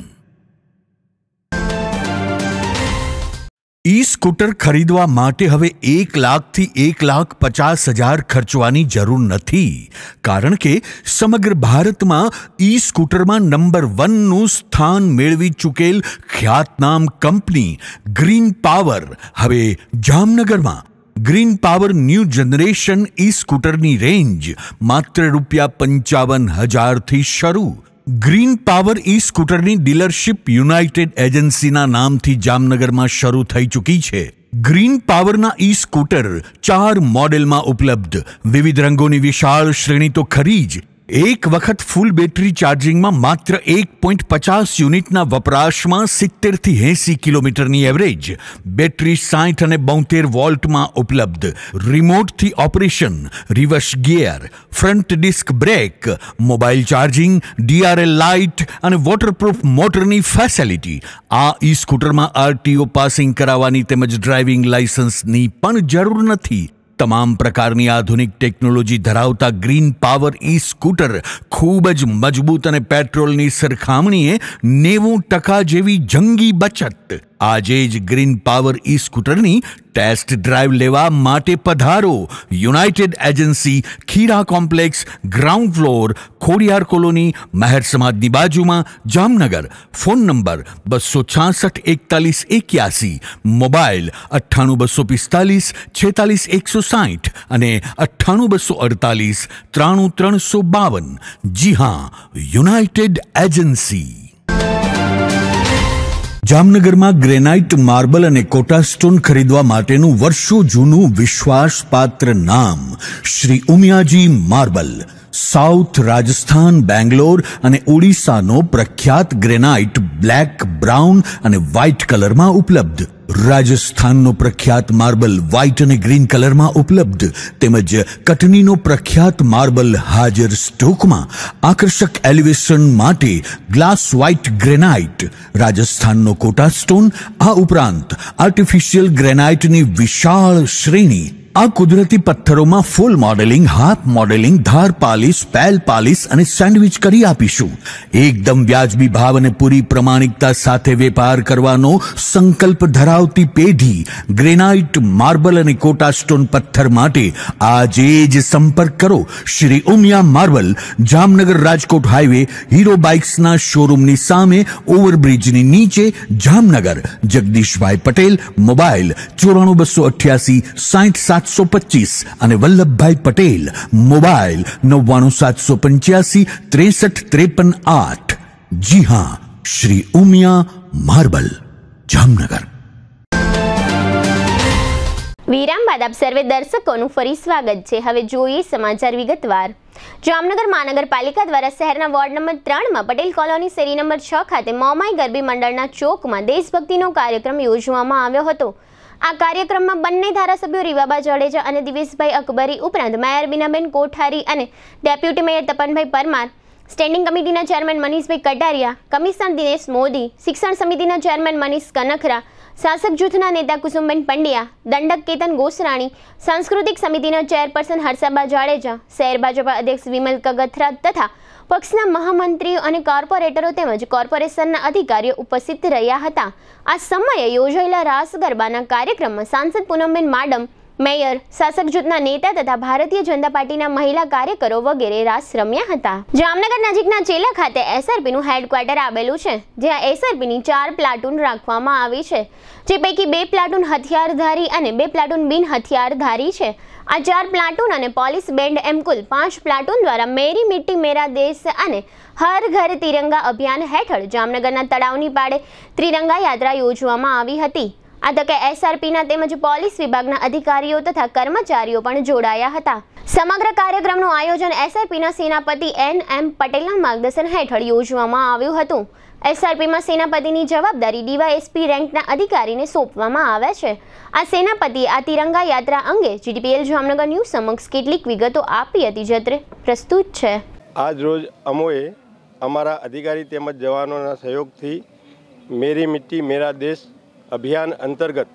ઈ સ્કૂટર ખરીદવા માટે હવે એક લાખથી એક લાખ પચાસ હજાર ખર્ચવાની જરૂર નથી, કારણ કે સમગ્ર ભારતમાં ઈ સ્કૂટરમાં નંબર વનનું સ્થાન મેળવી ચૂકેલ ખ્યાતનામ કંપની ગ્રીન પાવર હવે જામનગરમાં. Green power new generation E સ્કૂટરની રેન્જ માત્ર રૂપિયા પંચાવન હજારથી શરૂ. ગ્રીન પાવર ઈ સ્કૂટરની ડીલરશીપ યુનાઇટેડ એજન્સીના નામથી જામનગરમાં શરૂ થઈ ચૂકી છે. ગ્રીન પાવરના ઈ સ્કૂટર ચાર મોડેલમાં ઉપલબ્ધ. વિવિધ રંગોની વિશાળ શ્રેણી તો ખરી જ. એક વખત ફૂલ બેટરી ચાર્જિંગમાં માત્ર એક પોઈન્ટ પચાસ યુનિટના વપરાશમાં સિત્તેરથી એંસી કિલોમીટરની એવરેજ. બેટરી સાઠ અને બોતેર વોલ્ટમાં ઉપલબ્ધ. રિમોટથી operation, reverse gear, front disc brake, mobile charging, DRL light અને વોટરપ્રૂફ મોટરની ફેસિલિટી. આ ઈ સ્કૂટરમાં આરટીઓ પાસિંગ કરાવવાની તેમજ ડ્રાઇવિંગ લાયસન્સની પણ જરૂર નથી. તમામ પ્રકારની આધુનિક ટેકનોલોજી ધરાવતા ગ્રીન પાવર ઈ સ્કૂટર ખૂબ જ મજબૂત અને પેટ્રોલની સરખામણીએ નેવું ટકા જેવી જંગી બચત. આજે જ ગ્રીન પાવર ઈ સ્કૂટરની ટેસ્ટ ડ્રાઈવ લેવા માટે પધારો. United agency, Khira complex, ground floor, Khodiyar colony, Maher સમાજની બાજુમાં, જામનગર. ફોન નંબર બસો છાસઠ એકતાલીસ એક્યાસી, મોબાઈલ અઠ્ઠાણું બસો પિસ્તાલીસ છેતાલીસ એકસો સાઠ અને અઠ્ઠાણું બસો અડતાલીસ ત્રાણું ત્રણસો બાવન. જી હા, યુનાઇટેડ એજન્સી. જામનગરમાં ગ્રેનાઇટ, માર્બલ અને કોટા સ્ટોન ખરીદવા માટેનું વર્ષો જૂનું વિશ્વાસપાત્ર નામ શ્રી ઉમિયાજી માર્બલ. સાઉથ રાજસ્થાન, બેંગ્લોર અને ઓડિશાનો પ્રખ્યાત ગ્રેનાઇટ બ્લેક, બ્રાઉન અને વ્હાઇટ કલરમાં ઉપલબ્ધ. રાજસ્થાનનો પ્રખ્યાત માર્બલ વ્હાઇટ અને ગ્રીન કલરમાં ઉપલબ્ધ તેમજ કટનીનો પ્રખ્યાત માર્બલ હાજર સ્ટોકમાં. આકર્ષક એલિવેશન માટે ગ્લાસ વ્હાઇટ ગ્રેનાઇટ, રાજસ્થાનનો કોટા સ્ટોન, આ ઉપરાંત આર્ટિફિશિયલ ગ્રેનાઇટની વિશાળ શ્રેણી. આ કુદરતી પથ્થરોમાં ફૂલ મોડેલિંગ, હાફ મોડેલિંગ, ધાર પાલિશ, પેલ પાલિશ અને સેન્ડવિચ કરી આપીશું. એકદમ વ્યાજબી ભાવ અને પૂરી પ્રમાણિકતા સાથે વેપાર કરવાનો સંકલ્પ ધરાવતી પેઢી ગ્રેનાઇટ, માર્બલ અને કોટા સ્ટોન પથ્થર માટે આજે જ સંપર્ક કરો. શ્રી ઉમિયા માર્બલ, જામનગર રાજકોટ હાઈવે, હીરો બાઇક્સના શોરૂમની સામે, ઓવરબ્રિજની નીચે, જામનગર. જગદીશભાઈ પટેલ, મોબાઈલ ચોરાણું બસો અઠ્યાસી સાઠ સાતસો પચીસ અને વલ્લભભાઈ પટેલ, મોબાઈલ નવ્વાણું સાતસો પંચ્યાસી ત્રેસઠ ત્રેપન આઠ. જી હા, શ્રી ઉમિયા માર્બલ, જામનગર. વિરામ બાદ આપ સર્વે દર્શકોનું ફરી સ્વાગત છે. હવે જોઈએ સમાચાર વિગતવાર. જામનગર મહાનગરપાલિકા દ્વારા શહેરના વોર્ડ નંબર ત્રણમાં પટેલ કોલોની શેરી નંબર છ ખાતે મોમાઈ ગરબી મંડળના ચોકમાં દેશભક્તિનો કાર્યક્રમ યોજવામાં આવ્યો હતો. આ કાર્યક્રમમાં બંને ધારાસભ્યો રીવાબા જાડેજા અને દિવેશભાઈ અકબરી ઉપરાંત મેયર બીનાબેન કોઠારી અને deputy mayor Tapanbhai Parmar, standing કમિટીના ચેરમેન મનીષભાઈ કટારિયા, કમિશનર દિનેશ મોદી, શિક્ષણ સમિતિના ચેરમેન મનીષ કનખરા, શાસક જૂથના નેતા કુસુમબેન પંડ્યા, દંડક કેતન ગોસરાણી, સાંસ્કૃતિક સમિતિના ચેરપર્સન હર્ષાબા જાડેજા, શહેર ભાજપ અધ્યક્ષ વિમલ કગથરા તથા પક્ષના મહામંત્રીઓ અને કોર્પોરેટરો તેમજ કોર્પોરેશનના અધિકારીઓ ઉપસ્થિત રહ્યા હતા. આ સમયે યોજાયેલા રાસ ગરબાના કાર્યક્રમમાં સાંસદ પૂનમબેન માડમ, મેયર, શાસક જૂથના નેતા તથા ભારતીય જનતા પાર્ટીના મહિલા કાર્યકરો વગેરે રાસ રમ્યા હતા. જામનગર નજીકના ચેલા ખાતે એસઆરપીનું હેડક્વાર્ટર આવેલું છે, જ્યાં એસઆરપીની ચાર પ્લાટૂન રાખવામાં આવી છે, જે પૈકી બે પ્લાટૂન હથિયારધારી અને બે પ્લાટૂન બિન હથિયારધારી છે. આ ચાર પ્લાટૂન અને પોલીસ બેન્ડ એમ કુલ પાંચ પ્લાટૂન દ્વારા મેરી મિટ્ટી મેરા દેશ અને હર ઘર તિરંગા અભિયાન હેઠળ જામનગરના તળાવની પાળે ત્રિરંગા યાત્રા યોજવામાં આવી હતી. આ તકે એસઆરપીના તેમજ પોલીસ વિભાગના અધિકારીઓ તથા કર્મચારીઓ પણ જોડાયા હતા. સમગ્ર કાર્યક્રમનું આયોજન એસઆરપીના સેનાપતિ એન એમ પટેલના માર્ગદર્શન હેઠળ યોજવામાં આવ્યું હતું. એસઆરપીમાં સેનાપતિની જવાબદારી ડીવાયએસપી રેન્કના અધિકારીને સોંપવામાં આવે છે. આ સેનાપતિએ આ તિરંગા યાત્રા અંગે જીટીપીએલ જામનગર ન્યૂઝ સમક્ષ કેટલીક વિગતો આપી હતી, જત્રે પ્રસ્તુત છે. આજ રોજ અમોએ અમારા અધિકારી તેમજ જવાનોના સહયોગથી મેરી મિટ્ટી મેરા દેશ અભિયાન અંતર્ગત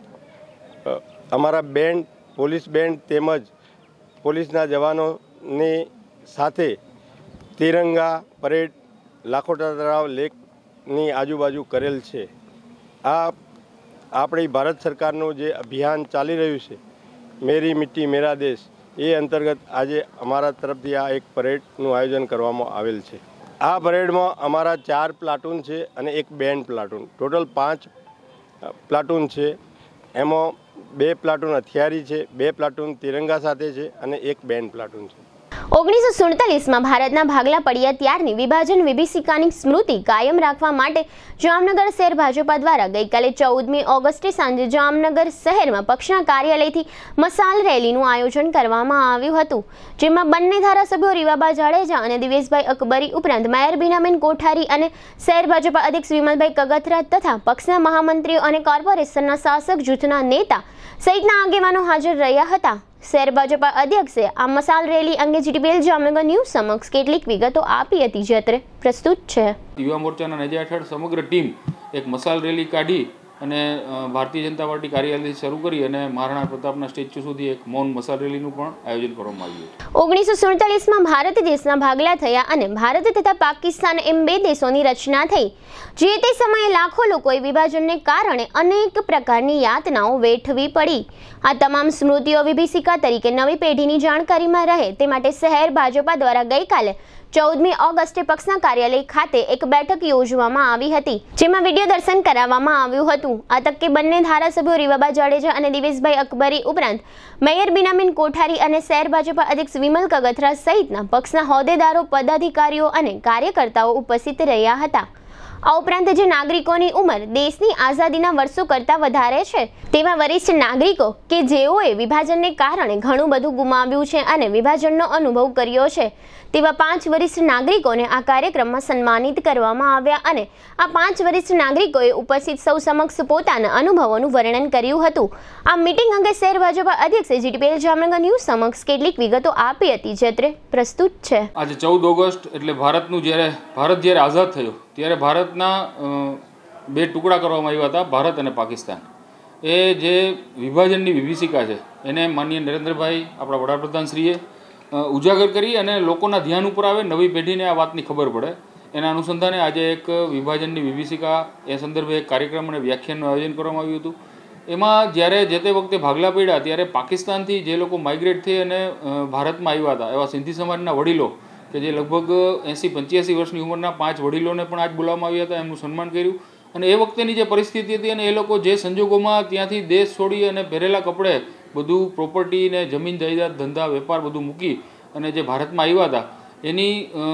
અમારા બેન્ડ, પોલીસ બેન્ડ તેમજ પોલીસના જવાનોની સાથે તિરંગા પરેડ લાખોટા તળાવ લેકની આજુબાજુ કરેલ છે. આ આપણી ભારત સરકારનું જે અભિયાન ચાલી રહ્યું છે મેરી મિટ્ટી મેરા દેશ, એ અંતર્ગત આજે અમારા તરફથી આ એક પરેડનું આયોજન કરવામાં આવેલ છે. આ પરેડમાં અમારા ચાર પ્લાટૂન છે અને એક બેન્ડ પ્લાટૂન, ટોટલ પાંચ પ્લાટૂન છે. એમાં બે પ્લાટૂન હથિયારી છે, બે પ્લાટૂન તિરંગા સાથે છે અને એક બેન્ડ પ્લાટૂન છે. ઓગણીસો સુડતાલીસમાં ભારતના ભાગલા પડ્યા ત્યારની વિભાજન વિભીષિકાની સ્મૃતિ કાયમ રાખવા માટે જામનગર શહેર ભાજપા દ્વારા ગઈકાલે ચૌદમી ઓગસ્ટે સાંજે જામનગર શહેરમાં પક્ષના કાર્યાલયથી મસાલ રેલીનું આયોજન કરવામાં આવ્યું હતું, જેમાં બંને ધારાસભ્યો રીવાબા જાડેજા અને દિવેશભાઈ અકબરી ઉપરાંત મેયર બીનાબેન કોઠારી અને શહેર ભાજપા અધ્યક્ષ વિમલભાઈ કગથરા તથા પક્ષના મહામંત્રીઓ અને કોર્પોરેશનના શાસક જૂથના નેતા સહિતના આગેવાનો હાજર રહ્યા હતા. શહેર ભાજપા અધ્યક્ષે આ મસાલ રેલી અંગે જીટીપીએલ જામનગર ન્યૂઝ સમક્ષ કેટલીક વિગતો આપી હતી, જે પ્રસ્તુત છે. યુવા મોરચાના નેજા હેઠળ સમગ્ર ટીમ એક મસાલ રેલી કાઢી અને ભારતીય જનતા પાર્ટી કાર્યાલયથી શરૂ કરી અને મહારાણા પ્રતાપના સ્ટેચ્યુ સુધી એક મૌન મસાલ રેલીનું પણ આયોજન કરવામાં આવ્યું. ઓગણીસો સુડતાલીસમાં ભારત દેશના ભાગલા થયા અને ભારત તથા પાકિસ્તાન એમ બે દેશોની રચના થઈ. જે તે સમયે લાખો લોકોએ વિભાજનને કારણે અનેક પ્રકારની યાતનાઓ વેઠવી પડી. આ તમામ સ્મૃતિઓ વિભીષિકા તરીકે નવી પેઢીની જાણકારીમાં રહે તે માટે શહેર ભાજપા દ્વારા ગઈકાલે ચૌદમી ઓગસ્ટે પક્ષના કાર્યાલય ખાતે એક બેઠક યોજવામાં આવી હતી, જેમાં વિડીયો દર્શન કરાવવામાં આવ્યું હતું. આ તકે બંને ધારાસભ્યો રીવાબા જાડેજા અને દિવેશભાઈ અકબરી ઉપરાંત મેયર બીનાબેન કોઠારી અને શહેર ભાજપા અધ્યક્ષ વિમલ કગથરા સહિતના પક્ષના હોદ્દેદારો, પદાધિકારીઓ અને કાર્યકર્તાઓ ઉપસ્થિત રહ્યા હતા. આ ઉપરાંત જે નાગરિકોની ઉંમર દેશની આઝાદીના વર્ષો કરતાં વધારે છે તેવા વરિષ્ઠ નાગરિકો કે જેઓએ વિભાજનને કારણે ઘણું બધું ગુમાવ્યું છે અને વિભાજનનો અનુભવ કર્યો છે તેવા પાંચ વરિષ્ઠ નાગરિકોને આ કાર્યક્રમમાં સન્માનિત કરવામાં આવ્યા અને આ પાંચ વરિષ્ઠ નાગરિકોએ ઉપસ્થિત સૌ સમક્ષ પોતાના અનુભવોનું વર્ણન કર્યું હતું. આ મીટિંગ અંગે શહેર ભાજપા અધ્યક્ષ જીટીપીએલ જામનગર ન્યૂઝ સમક્ષ કેટલીક વિગતો આપી હતી, જે પ્રસ્તુત છે. આજે ચૌદ ઓગસ્ટ એટલે ભારતનું જ્યારે ભારત જ્યારે આઝાદ થયો ત્યારે ભારતના બે ટુકડા કરવામાં આવ્યા હતા, ભારત અને પાકિસ્તાન. એ જે વિભાજનની વિભીષિકા છે એને માનનીય નરેન્દ્રભાઈ આપણા વડાપ્રધાનશ્રીએ ઉજાગર કરી અને લોકોના ધ્યાન ઉપર આવે, નવી પેઢીને આ વાતની ખબર પડે એના અનુસંધાને આજે એક વિભાજનની વિભીષિકા એ સંદર્ભે એક કાર્યક્રમ અને વ્યાખ્યાનનું આયોજન કરવામાં આવ્યું હતું. એમાં જ્યારે જે તે વખતે ભાગલા પડ્યા ત્યારે પાકિસ્તાનથી જે લોકો માઇગ્રેટ થઈ અને ભારતમાં આવ્યા હતા એવા સિંધી સમાજના વડીલો કે જે લગભગ એંસી પંચ્યાસી વર્ષની ઉંમરના પાંચ વડીલોને પણ આજ બોલાવવામાં આવ્યા હતા, એમનું સન્માન કર્યું. અને એ વખતેની જે પરિસ્થિતિ હતી અને એ લોકો જે સંજોગોમાં ત્યાંથી દેશ છોડી અને પહેરેલા કપડે બધું પ્રોપર્ટી ને જમીન જાયદાદ ધંધા વેપાર બધું મૂકી અને જે ભારતમાં આવ્યા હતા એની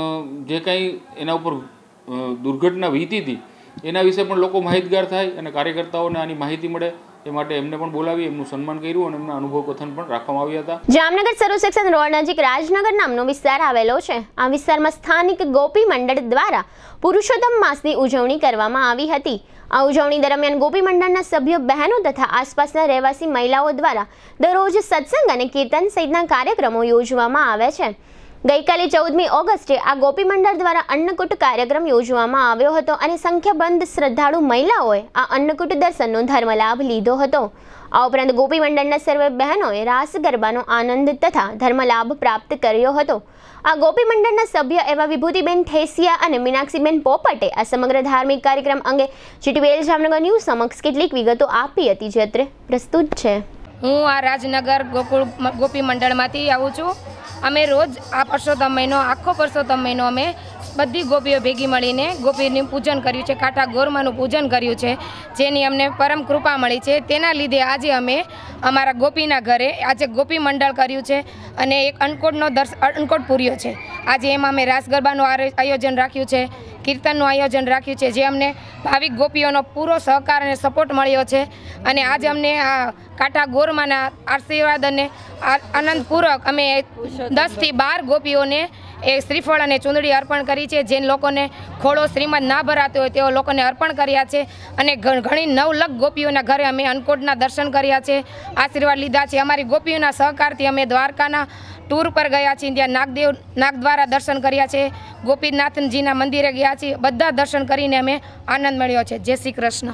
જે કંઈ એના ઉપર દુર્ઘટના વીતી હતી એના વિશે પણ લોકો માહિતગાર થાય અને કાર્યકર્તાઓને આની માહિતી મળે એ માટે એમને પણ બોલાવી એમનું સન્માન કર્યું અને એમના અનુભવ કથન પણ રાખવામાં આવ્યા હતા. જામનગર સર્વ સેક્શન રોડ નજીક રાજનગર નામનો વિસ્તાર આવેલો છે. આ વિસ્તારમાં સ્થાનિક ગોપી મંડળ દ્વારા પુરુષોત્તમ માસની ઉજવણી કરવામાં આવી હતી. આ ઉજવણી દરમિયાન ગોપી મંડળના સભ્યો, બહેનો તથા આસપાસના રહેવાસી મહિલાઓ દ્વારા દરરોજ સત્સંગ અને કીર્તન સહિતના કાર્યક્રમો યોજવામાં આવે છે. ગઈકાલે ચૌદમી ઓગસ્ટે આ ગોપી મંડળ દ્વારા અન્નકૂટ કાર્યક્રમ યોજવામાં આવ્યો હતો અને સંખ્યાબંધ શ્રદ્ધાળુ મહિલાઓએ આ અન્નકૂટ દર્શનનો ધર્મ લાભ લીધો હતો. આ ઉપરાંત ગોપી મંડળના સર્વે બહેનોએ રાસ ગરબાનો આનંદ તથા ધર્મ લાભ પ્રાપ્ત કર્યો હતો. આ ગોપી મંડળના સભ્ય એવા વિભૂતિબેન ઠેસિયા અને મીનાક્ષીબેન પોપટે આ સમગ્ર ધાર્મિક કાર્યક્રમ અંગે જીટીપીએલ જામનગર ન્યૂઝ સમક્ષ કેટલીક વિગતો આપી હતી, જે પ્રસ્તુત છે. હું આ રાજનગર ગોકુળ ગોપી મંડળમાંથી આવું છું. અમે રોજ આ પરસોત્તમ મહિનો આખો પરસોત્તમ મહિનો અમે બધી ગોપીઓ ભેગી મળીને ગોપીનું પૂજન કર્યું છે, કાંઠા ગોરમાનું પૂજન કર્યું છે, જેની અમને પરમ કૃપા મળી છે. તેના લીધે આજે અમે અમારા ગોપીના ઘરે આજે ગોપી મંડળ કર્યું છે અને એક અન્નકૂટનો દર્શ અન્નકૂટ પૂર્યો છે. આજે એમાં અમે રાસ ગરબાનું આયોજન રાખ્યું છે, કીર્તનનું આયોજન રાખ્યું છે, જે અમને ભાવિક ગોપીઓનો પૂરો સહકાર અને સપોર્ટ મળ્યો છે. અને આજે અમને આ કાંઠા ગોરમાના આશીર્વાદ અને આનંદપૂર્વક અમે દસથી બાર ગોપીઓને એ શ્રીફળ અને ચૂંદડી અર્પણ કરી છે. જે લોકોને ખોળો શ્રીમદ ના ભરાતો હોય તેઓ લોકોને અર્પણ કર્યા છે અને ઘણી નવલખ ગોપીઓના ઘરે અમે અન્નકૂટના દર્શન કર્યા છે, આશીર્વાદ લીધા છે. અમારી ગોપીઓના સહકારથી અમે દ્વારકાના ટૂર પર ગયા છીએ, ત્યાં નાગદેવ નાગદ્વારા દર્શન કર્યા છે, ગોપીનાથજીના મંદિરે ગયા છીએ. બધા દર્શન કરીને અમે આનંદ મળ્યો છે. જય શ્રી કૃષ્ણ.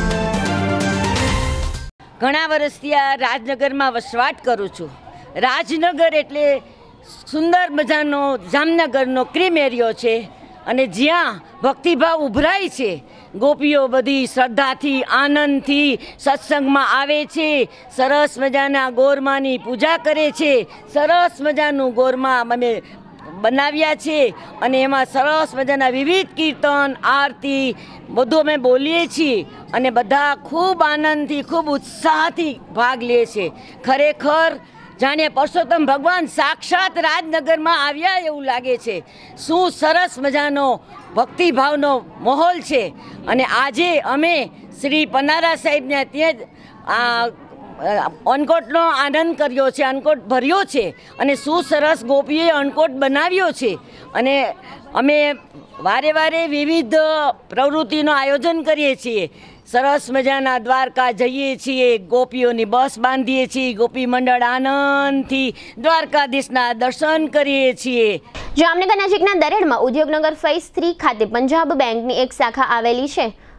ઘણા વર્ષથી આ રાજનગરમાં વસવાટ કરું છું. રાજનગર એટલે સુંદર મજાનો જામનગરનો ક્રીમ એરિયો છે અને જ્યાં ભક્તિભાવ ઉભરાય છે. ગોપીઓ બધી શ્રદ્ધાથી આનંદથી સત્સંગમાં આવે છે, સરસ મજાના ગોરમાની પૂજા કરે છે. સરસ મજાનું ગોરમા અમે બનાવ્યા છે અને એમાં સરસ મજાના વિવિધ કીર્તન આરતી બધું અમે બોલીએ છીએ અને બધા ખૂબ આનંદથી ખૂબ ઉત્સાહથી ભાગ લે છે. ખરેખર જાણે પરસોત્તમ ભગવાન સાક્ષાત રાજનગરમાં આવ્યા એવું લાગે છે. શું સરસ મજાનો ભક્તિભાવનો માહોલ છે. અને આજે અમે શ્રી પનારા સાહેબને ત્યાં આ અન્નકૂટનો આનંદ કર્યો છે, અન્નકૂટ ભર્યો છે અને શું સરસ ગોપીએ અન્નકૂટ બનાવ્યો છે. અને અમે વારે વારે વિવિધ પ્રવૃત્તિનું આયોજન કરીએ છીએ. સરસ મજાના દ્વારકા જઈએ છીએ, ગોપીઓની બસ બાંધીએ છીએ, ગોપી મંડળ આનંદથી દ્વારકાધીશના દર્શન કરીએ છીએ. જામનગર નજીકના દરેડમાં ઉદ્યોગનગર ફેઝ થ્રી ખાતે પંજાબ બેંકની એક શાખા આવેલી છે.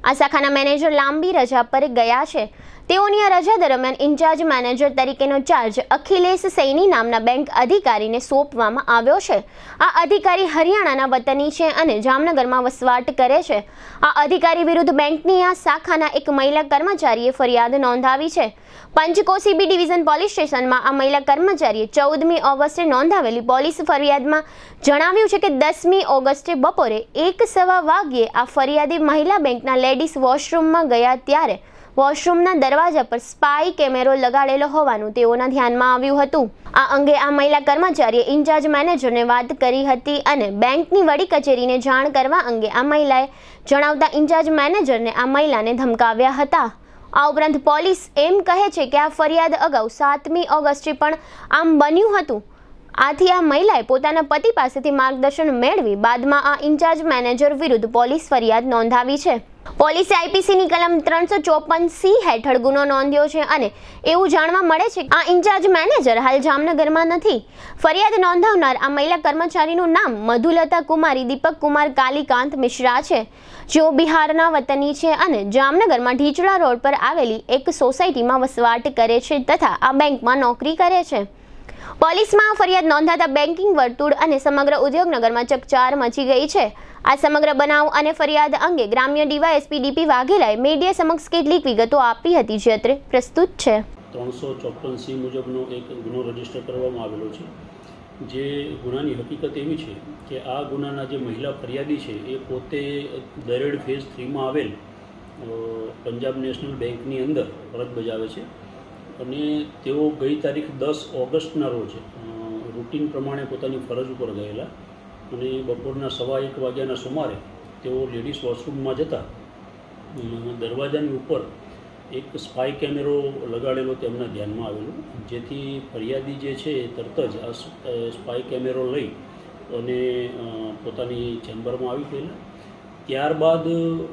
આ શાખાના મેનેજર લાંબી રજા પર ગયા છે. તેઓની આ રજા દરમિયાન ઇન્ચાર્જ મેનેજર તરીકેનો ચાર્જ અખિલેશ સૈની નામના બેંક અધિકારીને સોંપવામાં આવ્યો છે. આ અધિકારી હરિયાણાના વતની છે અને જામનગરમાં વસવાટ કરે છે. આ અધિકારી વિરુદ્ધ બેંકની આ શાખાના એક મહિલા કર્મચારીએ ફરિયાદ નોંધાવી છે. પંચકોશી બી ડિવિઝન પોલીસ સ્ટેશનમાં આ મહિલા કર્મચારીએ ચૌદમી ઓગસ્ટે નોંધાવેલી પોલીસ ફરિયાદમાં જણાવ્યું છે કે દસમી ઓગસ્ટે બપોરે એક સવા વાગ્યે આ ફરિયાદી મહિલા બેંકના લેડીઝ વોશરૂમમાં ગયા ત્યારે વોશરૂમના દરવાજા પર સ્પાય કેમેરો લગાડેલો હોવાનું તેઓના ધ્યાનમાં આવ્યું હતું. આ અંગે આ મહિલા કર્મચારીએ ઇન્ચાર્જ મેનેજરને વાત કરી હતી અને બેંકની વડી કચેરીને જાણ કરવા અંગે આ મહિલાએ જણાવતા ઇન્ચાર્જ મેનેજરને આ મહિલાને ધમકાવ્યા હતા. આ ઉપરાંત પોલીસ એમ કહે છે કે આ ફરિયાદ અગાઉ સાતમી ઓગસ્ટે પણ આમ બન્યું હતું. આથી આ મહિલાએ પોતાના પતિ પાસેથી માર્ગદર્શન મેળવી બાદમાં આ ઇન્ચાર્જ મેનેજર વિરુદ્ધ પોલીસ ફરિયાદ નોંધાવી છે. પોલીસે આઈપીસીની કલમ ત્રણસો ચોપન સી હેઠળ ગુનો નોંધ્યો છે અને એવું જાણવા મળે છે કે આ ઇન્ચાર્જ મેનેજર હાલ જામનગરમાં નથી. ફરિયાદ નોંધાવનાર આ મહિલા કર્મચારીનું નામ મધુલતા કુમારી દીપક કુમાર કાલીકાંત મિશ્રા છે, જેઓ બિહારના વતની છે અને જામનગરમાં ઢીચડા રોડ પર આવેલી એક સોસાયટીમાં વસવાટ કરે છે તથા આ બેંકમાં નોકરી કરે છે. પોલીસમાં ફરિયાદ નોંધાતા બેન્કિંગ વર્તુળ અને સમગ્ર ઉદ્યોગનગરમાં ચકચાર મચી ગઈ છે. આ સમગ્ર બનાવ અને ફરિયાદ અંગે ગ્રામ્ય ડીવાયએસપી ડીપી વાઘેલાએ મીડિયા સમક્ષ કેટલીક વિગતો આપી હતી, જે અત્રે પ્રસ્તુત છે. ત્રણસો ચોપન સી મુજબનો એક ગુનો રજીસ્ટર કરવામાં આવેલો છે. જે ગુનાની હકીકત એવી છે કે આ ગુનાના જે મહિલા ફરિયાદી છે એ પોતે દરેડ ફેઝ થ્રીમાં આવેલ પંજાબ નેશનલ બેંકની અંદર ફરજ બજાવે છે અને તેઓ ગઈ તારીખ દસ ઓગસ્ટના રોજ રૂટીન પ્રમાણે પોતાની ફરજ ઉપર ગયેલા અને બપોરના સવા એક વાગ્યાના સુમારે તેઓ લેડીઝ વોશરૂમમાં જતા દરવાજાની ઉપર એક સ્પાય કેમેરો લગાડેલો તેમના ધ્યાનમાં આવેલો, જેથી ફરિયાદી જે છે તરત જ આ સ્પાય કેમેરો લઈ અને પોતાની ચેમ્બરમાં આવી ગયેલા. ત્યારબાદ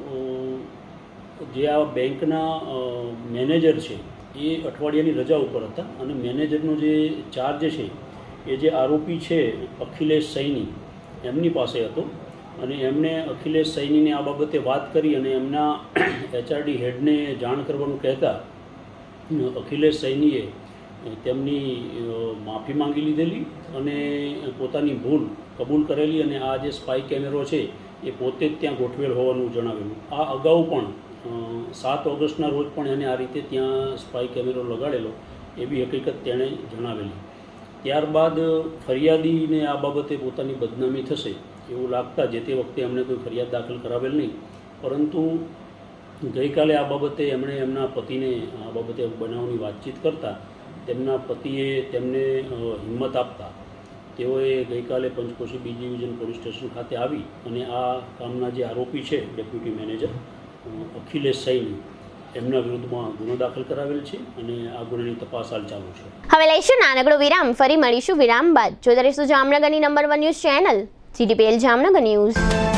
જે આ બેંકના મેનેજર છે એ અઠવાડિયાની રજા ઉપર હતા અને મેનેજરનો જે ચાર્જ છે એ જે આરોપી છે અખિલેશ સૈની એમની પાસે હતો અને એમણે અખિલેશ સૈનીને આ બાબતે વાત કરી અને એમના એચઆરડી હેડને જાણ કરવાનું કહેતા અખિલેશ સૈનીએ તેમની માફી માંગી લીધેલી અને પોતાની ભૂલ કબૂલ કરેલી અને આ જે સ્પાય કેમેરો છે એ પોતે જ ત્યાં ગોઠવેલ હોવાનું જણાવેલું. આ અગાઉ પણ સાત ઓગસ્ટના રોજ પણ એને આ રીતે ત્યાં સ્પાય કેમેરો લગાડેલો એવી હકીકત તેણે જણાવેલી. ત્યારબાદ ફરિયાદીને આ બાબતે પોતાની બદનામી થશે એવું લાગતા જે તે વખતે એમણે કોઈ ફરિયાદ દાખલ કરાવેલ નહીં, પરંતુ ગઈકાલે આ બાબતે એમણે એમના પતિને આ બાબતે બનાવની વાતચીત કરતાં તેમના પતિએ તેમને હિંમત આપતા તેઓએ ગઈકાલે Panchkoshi B division police station ખાતે આવી અને આ કામના જે આરોપી છે ડેપ્યુટી મેનેજર અખિલેશ સૈની એમના વિરુદ્ધમાં ગુનો દાખલ કરાવેલ છે અને આ ગુનાની તપાસ હાલ ચાલુ છે. હવે લઈશું નાનકડો વિરામ, ફરી મળીશું વિરામ બાદ. જોતા રહીશું જામનગરની number one news channel GDPL Jamnagar news.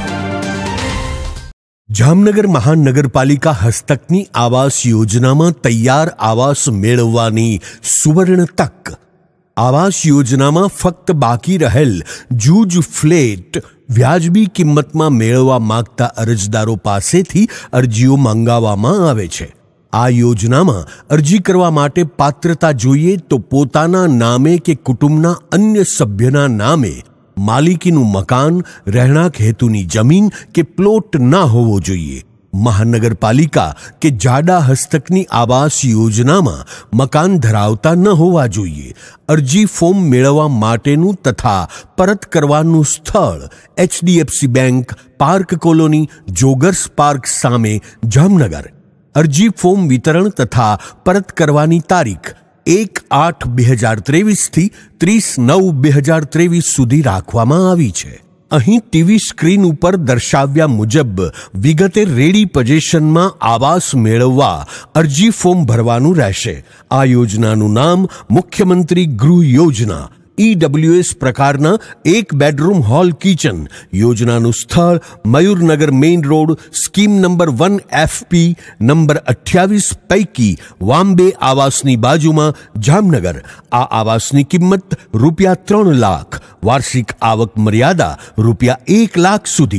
Jamnagar મહાનગરપાલિકા હસ્તકની આવાસ યોજનામાં તૈયાર આવાસ મેળવવાની સુવર્ણ તક. આવાસ યોજનામાં ફક્ત બાકી રહેલ જૂજ ફ્લેટ વ્યાજબી કિંમતમાં મેળવવા માંગતા અરજદારો પાસેથી અરજીઓ મંગાવવામાં આવે છે. આ યોજનામાં અરજી કરવા માટે પાત્રતા જોઈએ તો પોતાના નામે કે કુટુંબના અન્ય સભ્યના નામે માલિકીનું મકાન, રહેણાંક હેતુની જમીન કે પ્લોટ ના હોવો જોઈએ. મહાનગરપાલિકા કે જાડા હસ્તકની આવાસ યોજનામાં મકાન ધરાવતા ન હોવા જોઈએ. અરજી ફોર્મ મેળવવા માટેનું તથા પરત કરવાનું સ્થળ HDFC bank, park colony, joggers park સામે, જામનગર. અરજી ફોર્મ વિતરણ તથા પરત કરવાની તારીખ એક આઠ બે હજાર ત્રેવીસથી ત્રીસ નવ બે હજાર ત્રેવીસ સુધી રાખવામાં આવી છે. અહીં ટીવી સ્ક્રીન ઉપર દર્શાવ્યા મુજબ વિગતે રેડી પોઝિશનમાં આવાસ મેળવવા અરજી ફોર્મ ભરવાનું રહેશે. આ યોજનાનું નામ મુખ્યમંત્રી ગૃહ યોજના. ઈડબ્લ્યુએસ પ્રકારના એક બેડરૂમ હોલ કિચન. યોજનાનું સ્થળ Mayurnagar main road, scheme number one FP number અઠ્યાવીસ પૈકી વામ્બે આવાસની બાજુમાં, જામનગર. આ આવાસની કિંમત રૂપિયા ત્રણ લાખ. વાર્ષિક આવક મર્યાદા રૂપિયા એક લાખ સુધી.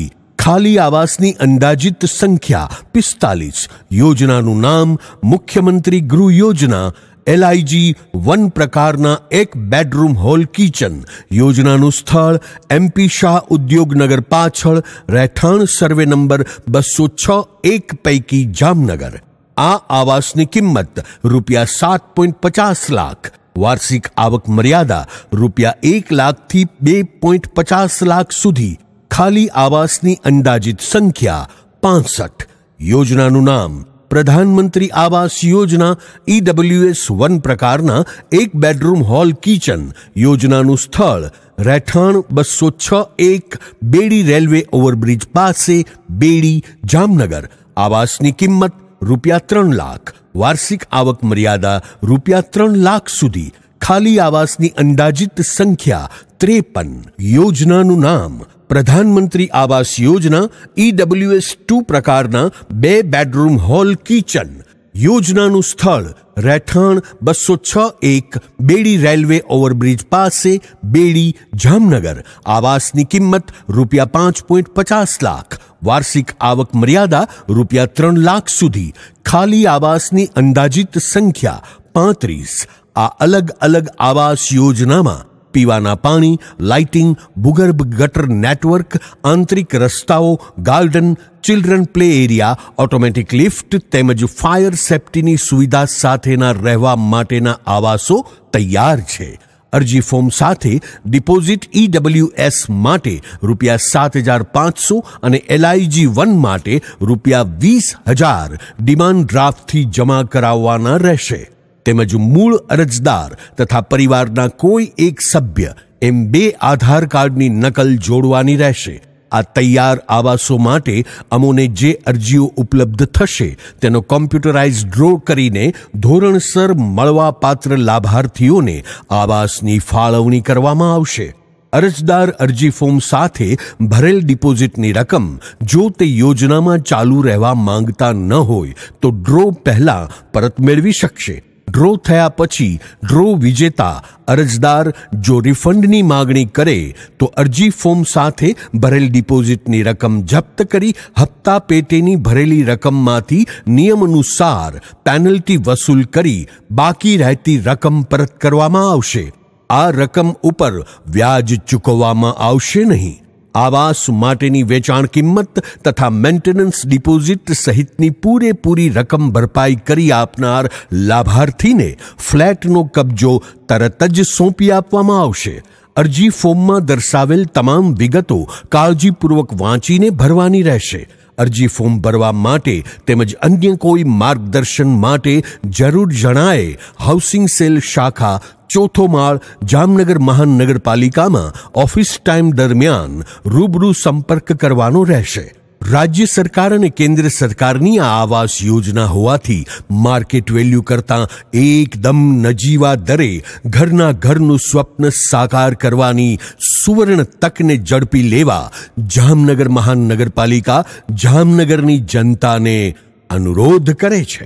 ખાલી આવાસની અંદાજિત સંખ્યા પિસ્તાલીસ. યોજનાનું નામ મુખ્યમંત્રી ગૃહ યોજના. એલઆઈજી વન પ્રકારના એક બેડરૂમ હોલ કિચન. યોજનાનું સ્થળ એમપી શાહ ઉદ્યોગનગર પાછળ, રહેઠાણ સર્વે નંબર બસો છ એક પૈકી જામનગર. આ આવાસની કિંમત રૂપિયા સાત પોઈન્ટ પચાસ લાખ. વાર્ષિક આવક મર્યાદા રૂપિયા એક લાખથી બે પોઈન્ટ પચાસ લાખ સુધી. ખાલી આવાસની અંદાજિત સંખ્યા પાંસઠ. યોજનાનું નામ પ્રધાનમંત્રી આવાસ યોજના. ઈડબ્લ્યુએસ વન પ્રકારના એક બેડરૂમ હોલ કિચન. યોજનાનું સ્થળ રહેઠાણ બસો છ એક બેડી રેલવે ઓવરબ્રિજ પાસે, બેડી, જામનગર. આવાસની કિંમત રૂપિયા ત્રણ લાખ. વાર્ષિક આવક મર્યાદા રૂપિયા ત્રણ લાખ સુધી. ખાલી આવાસની અંદાજિત સંખ્યા ત્રેપન. યોજનાનું નામ પ્રધાનમંત્રી આવાસ યોજના. ઈડબ્લ્યુએસ ટુ પ્રકારના બે બેડરૂમ હોલ કિચન. યોજનાનું સ્થળ રહેઠાણ બસો છ એક બેડી રેલવે ઓવરબ્રિજ પાસે, બેડી, જામનગર. આવાસની કિંમત રૂપિયા પાંચ પોઈન્ટ પચાસ લાખ. વાર્ષિક આવક મર્યાદા રૂપિયા ત્રણ લાખ સુધી. ખાલી આવાસની અંદાજિત સંખ્યા પાંત્રીસ. આ અલગ અલગ આવાસ યોજનામાં પીવાના પાણી, લાઇટિંગ, ભૂગર્ભ ગટર નેટવર્ક, આંતરિક રસ્તાઓ, garden, children play area, automatic lift તેમજ ફાયર સેફ્ટીની સુવિધા સાથેના રહેવા માટેના આવાસો તૈયાર છે. અરજી ફોર્મ સાથે ડિપોઝિટ ઈડબ્લ્યુએસ માટે રૂપિયા સાત હજાર પાંચસો અને એલઆઈજી વન માટે રૂપિયા વીસ હજાર ડિમાન્ડ ડ્રાફ્ટથી જમા કરાવવાના રહેશે. તેમજ મૂળ અરજદાર તથા પરિવારના કોઈ એક સભ્ય એમ બે આધાર કાર્ડની નકલ જોડવાની રહેશે. આ તૈયાર આવાસો માટે અમોને જે અરજીઓ ઉપલબ્ધ થશે તેનો કોમ્પ્યુટરાઇઝ ડ્રો કરીને ધોરણસર મળવાપાત્ર લાભાર્થીઓને આવાસની ફાળવણી કરવામાં આવશે. અરજદાર અરજી ફોર્મ સાથે ભરેલ ડિપોઝિટની રકમ જો તે યોજનામાં ચાલુ રહેવા માંગતા ન હોય તો ડ્રો પહેલા પરત મેળવી શકશે. ડ્રો થયા પછી ડ્રો વિજેતા અરજદાર જો રિફંડની માગણી કરે તો અરજી ફોર્મ સાથે ભરેલ ડિપોઝિટની રકમ જપ્ત કરી હપ્તા પેટેની ભરેલી રકમમાંથી નિયમાનુસાર પેનલ્ટી વસૂલ કરી બાકી રહેતી રકમ પરત કરવામાં આવશે. આ રકમ ઉપર વ્યાજ ચૂકવવામાં આવશે નહીં. આવાસ માટેની વેચાણ કિંમત તથા મેન્ટેનન્સ ડિપોઝિટ સહિતની પૂરેપૂરી રકમ ભરપાઈ કરી આપનાર લાભાર્થીને ફ્લેટનો કબજો તરત જ સોંપી આપવામાં આવશે. અરજી ફોર્મમાં દર્શાવેલ તમામ વિગતો કાળજીપૂર્વક વાંચીને ભરવાની રહેશે. અરજી ફોર્મ ભરવા માટે તેમજ અન્ય કોઈ માર્ગદર્શન માટે જરૂર જણાય હાઉસિંગ સેલ શાખા, ચોથો માળ, જામનગર મહાનગરપાલિકામાં ઓફિસ ટાઈમ દરમિયાન રૂબરૂ સંપર્ક કરવાનો રહેશે. રાજ્ય સરકાર અને કેન્દ્ર સરકારની આ આવાસ યોજના હોવાથી માર્કેટ વેલ્યુ કરતાં એકદમ નજીવા દરે ઘરના ઘરનું સ્વપ્ન સાકાર કરવાની સુવર્ણ તકને ઝડપી લેવા જામનગર મહાનગરપાલિકા જામનગરની જનતાને અનુરોધ કરે છે.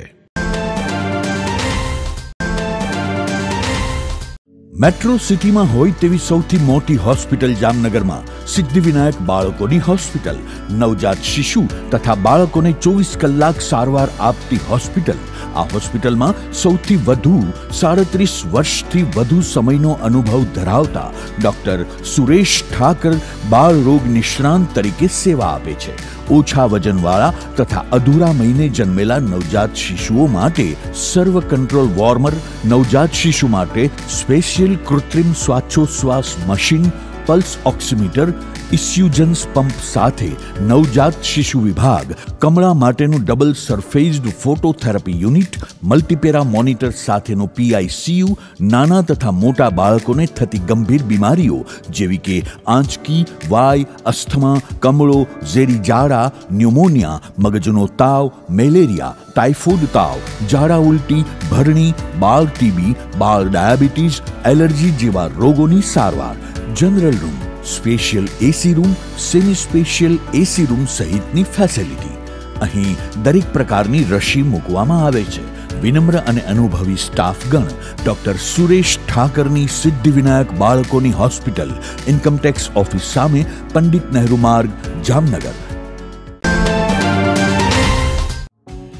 મેટ્રો સિટીમાં હોય તેવી સૌથી મોટી હોસ્પિટલ જામનગરમાં સિદ્ધિવિનાયક બાળકોની હોસ્પિટલ. નવજાત શિશુ તથા બાળકોને ચોવીસ કલાક સારવાર આપતી હોસ્પિટલ. આ હોસ્પિટલમાં સૌથી વધુ સાડત્રીસ વર્ષથી વધુ સમયનો અનુભવ ધરાવતા ડોક્ટર સુરેશ ઠાકર બાળ રોગ નિષ્ણાંત તરીકે સેવા આપે છે. ઓછા વજનવાળા તથા અધૂરા મહિને જન્મેલા નવજાત શિશુઓ માટે સર્વ કંટ્રોલ વોર્મર, નવજાત શિશુ માટે સ્પેશિયલ કૃત્રિમ શ્વાસોચ્છ્વાસ મશીન, પલ્સ ઓક્સિમીટર, ઇસ્યુજન્સ પંપ સાથે નવજાત શિશુ વિભાગ, કમળા માટેનું double surfaced phototherapy unit, multipara monitor સાથેનું પીઆઈસીયુ, નાના તથા મોટા બાળકોને થતી ગંભીર બીમારીઓ જેવી કે આંચકી, વાય, અસ્થમા, કમળો, ઝેરી ઝાડા, ન્યુમોનિયા, મગજનો તાવ, મેલેરિયા, ટાઇફોઇડ તાવ, ઝાડા ઉલટી, ભરણી, બાળ ટીબી, બાળ ડાયાબિટીસ, એલર્જી જેવા રોગોની સારવાર. General room, special AC room, semi special AC room સહિતની ફેસિલિટી. અહીં દરેક પ્રકારની રસી મૂકવામાં આવે છે. વિનમ્ર અને અનુભવી સ્ટાફગણ ડોક્ટર સુરેશ ઠાકરની સિદ્ધિવિનાયક બાળકોની હોસ્પિટલ, ઇન્કમટેક્સ ઓફિસ સામે, પંડિત નહેરુ માર્ગ, જામનગર.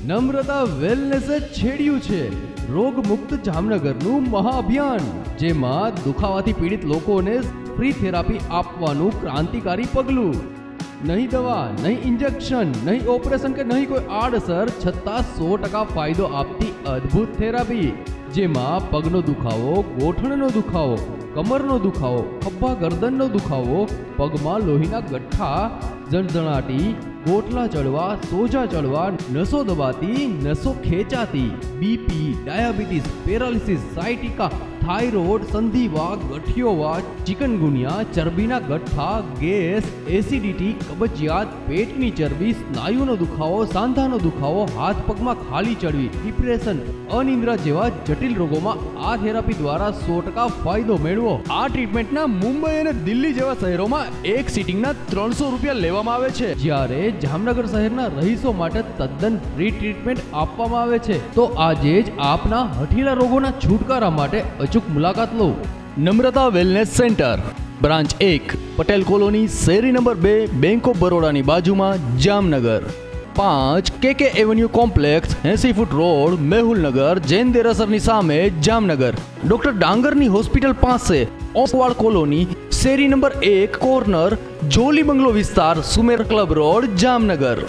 નમ્રતા વેલનેસે છેડ્યું છે રોગમુક્ત જામનગરનું મહાઅભિયાન, જેમાં દુખાવાથી પીડિત લોકોને ફ્રી થેરાપી આપવાનું ક્રાંતિકારી પગલું. નહીં દવા, નહીં ઇન્જેક્શન, નહીં ઓપરેશન કે નહીં કોઈ આડઅસર, છતાં સો ટકા ફાયદો આપતી અદ્ભુત થેરાપી, જેમાં પગનો દુખાવો, ગોઠણનો દુખાવો, કમરનો દુખાવો, ખભા ગરદનનો દુખાવો, પગમાં લોહીના ગઠ્ઠા, જણજણાટી, ગોટલા ચડવા, સોજા ચડવા, નસો દબાતી, નસો ખેંચાતી, BP, diabetes, paralysis, sciatica, thyroid, સંધિવા, ગઠિયોવા, ચિકનગુનિયા, ચરબીના ગઠ્ઠા, ગેસ, એસિડિટી, કબજિયાત, પેટની ચરબી, સ્નાયુનો દુખાવો, સાંધાનો દુખાવો, હાથ પગમાં ખાલી ચડવી, ડિપ્રેશન, અનિદ્રા જેવા જટિલ રોગોમાં આ થેરાપી દ્વારા સો ટકા ફાયદો મેળવો. આ ટ્રીટમેન્ટના મુંબઈ અને દિલ્હી જેવા શહેરોમાં એક સિટિંગના ત્રણસો રૂપિયા લેવામાં આવે છે, જ્યારે જામનગર શહેરના રહીશો માટે તદ્દન ફ્રી ટ્રીટમેન્ટ આપવામાં આવે છે. તો આજે જ આપના હઠીલા રોગોના છુટકારા માટે અચૂક મુલાકાત લો. નમ્રતા વેલનેસ સેન્ટર, બ્રાન્ચ એક, પટેલ કોલોની, શેરી નંબર બે, બેંક ઓફ બરોડાની બાજુમાં, જામનગર. પાંચ, કે કે એવન્યુ કોમ્પ્લેક્સ, એસી ફૂટ રોડ, મેહુલનગર, જૈન દેરાસરની સામે, જામનગર. ડોક્ટર ડાંગરની હોસ્પિટલ પાસે, ઓસવાળ કોલોની, શેરી નંબર એક, કોર્નર, જોલી બંગલો વિસ્તાર, સુમેર ક્લબ રોડ, જામનગર.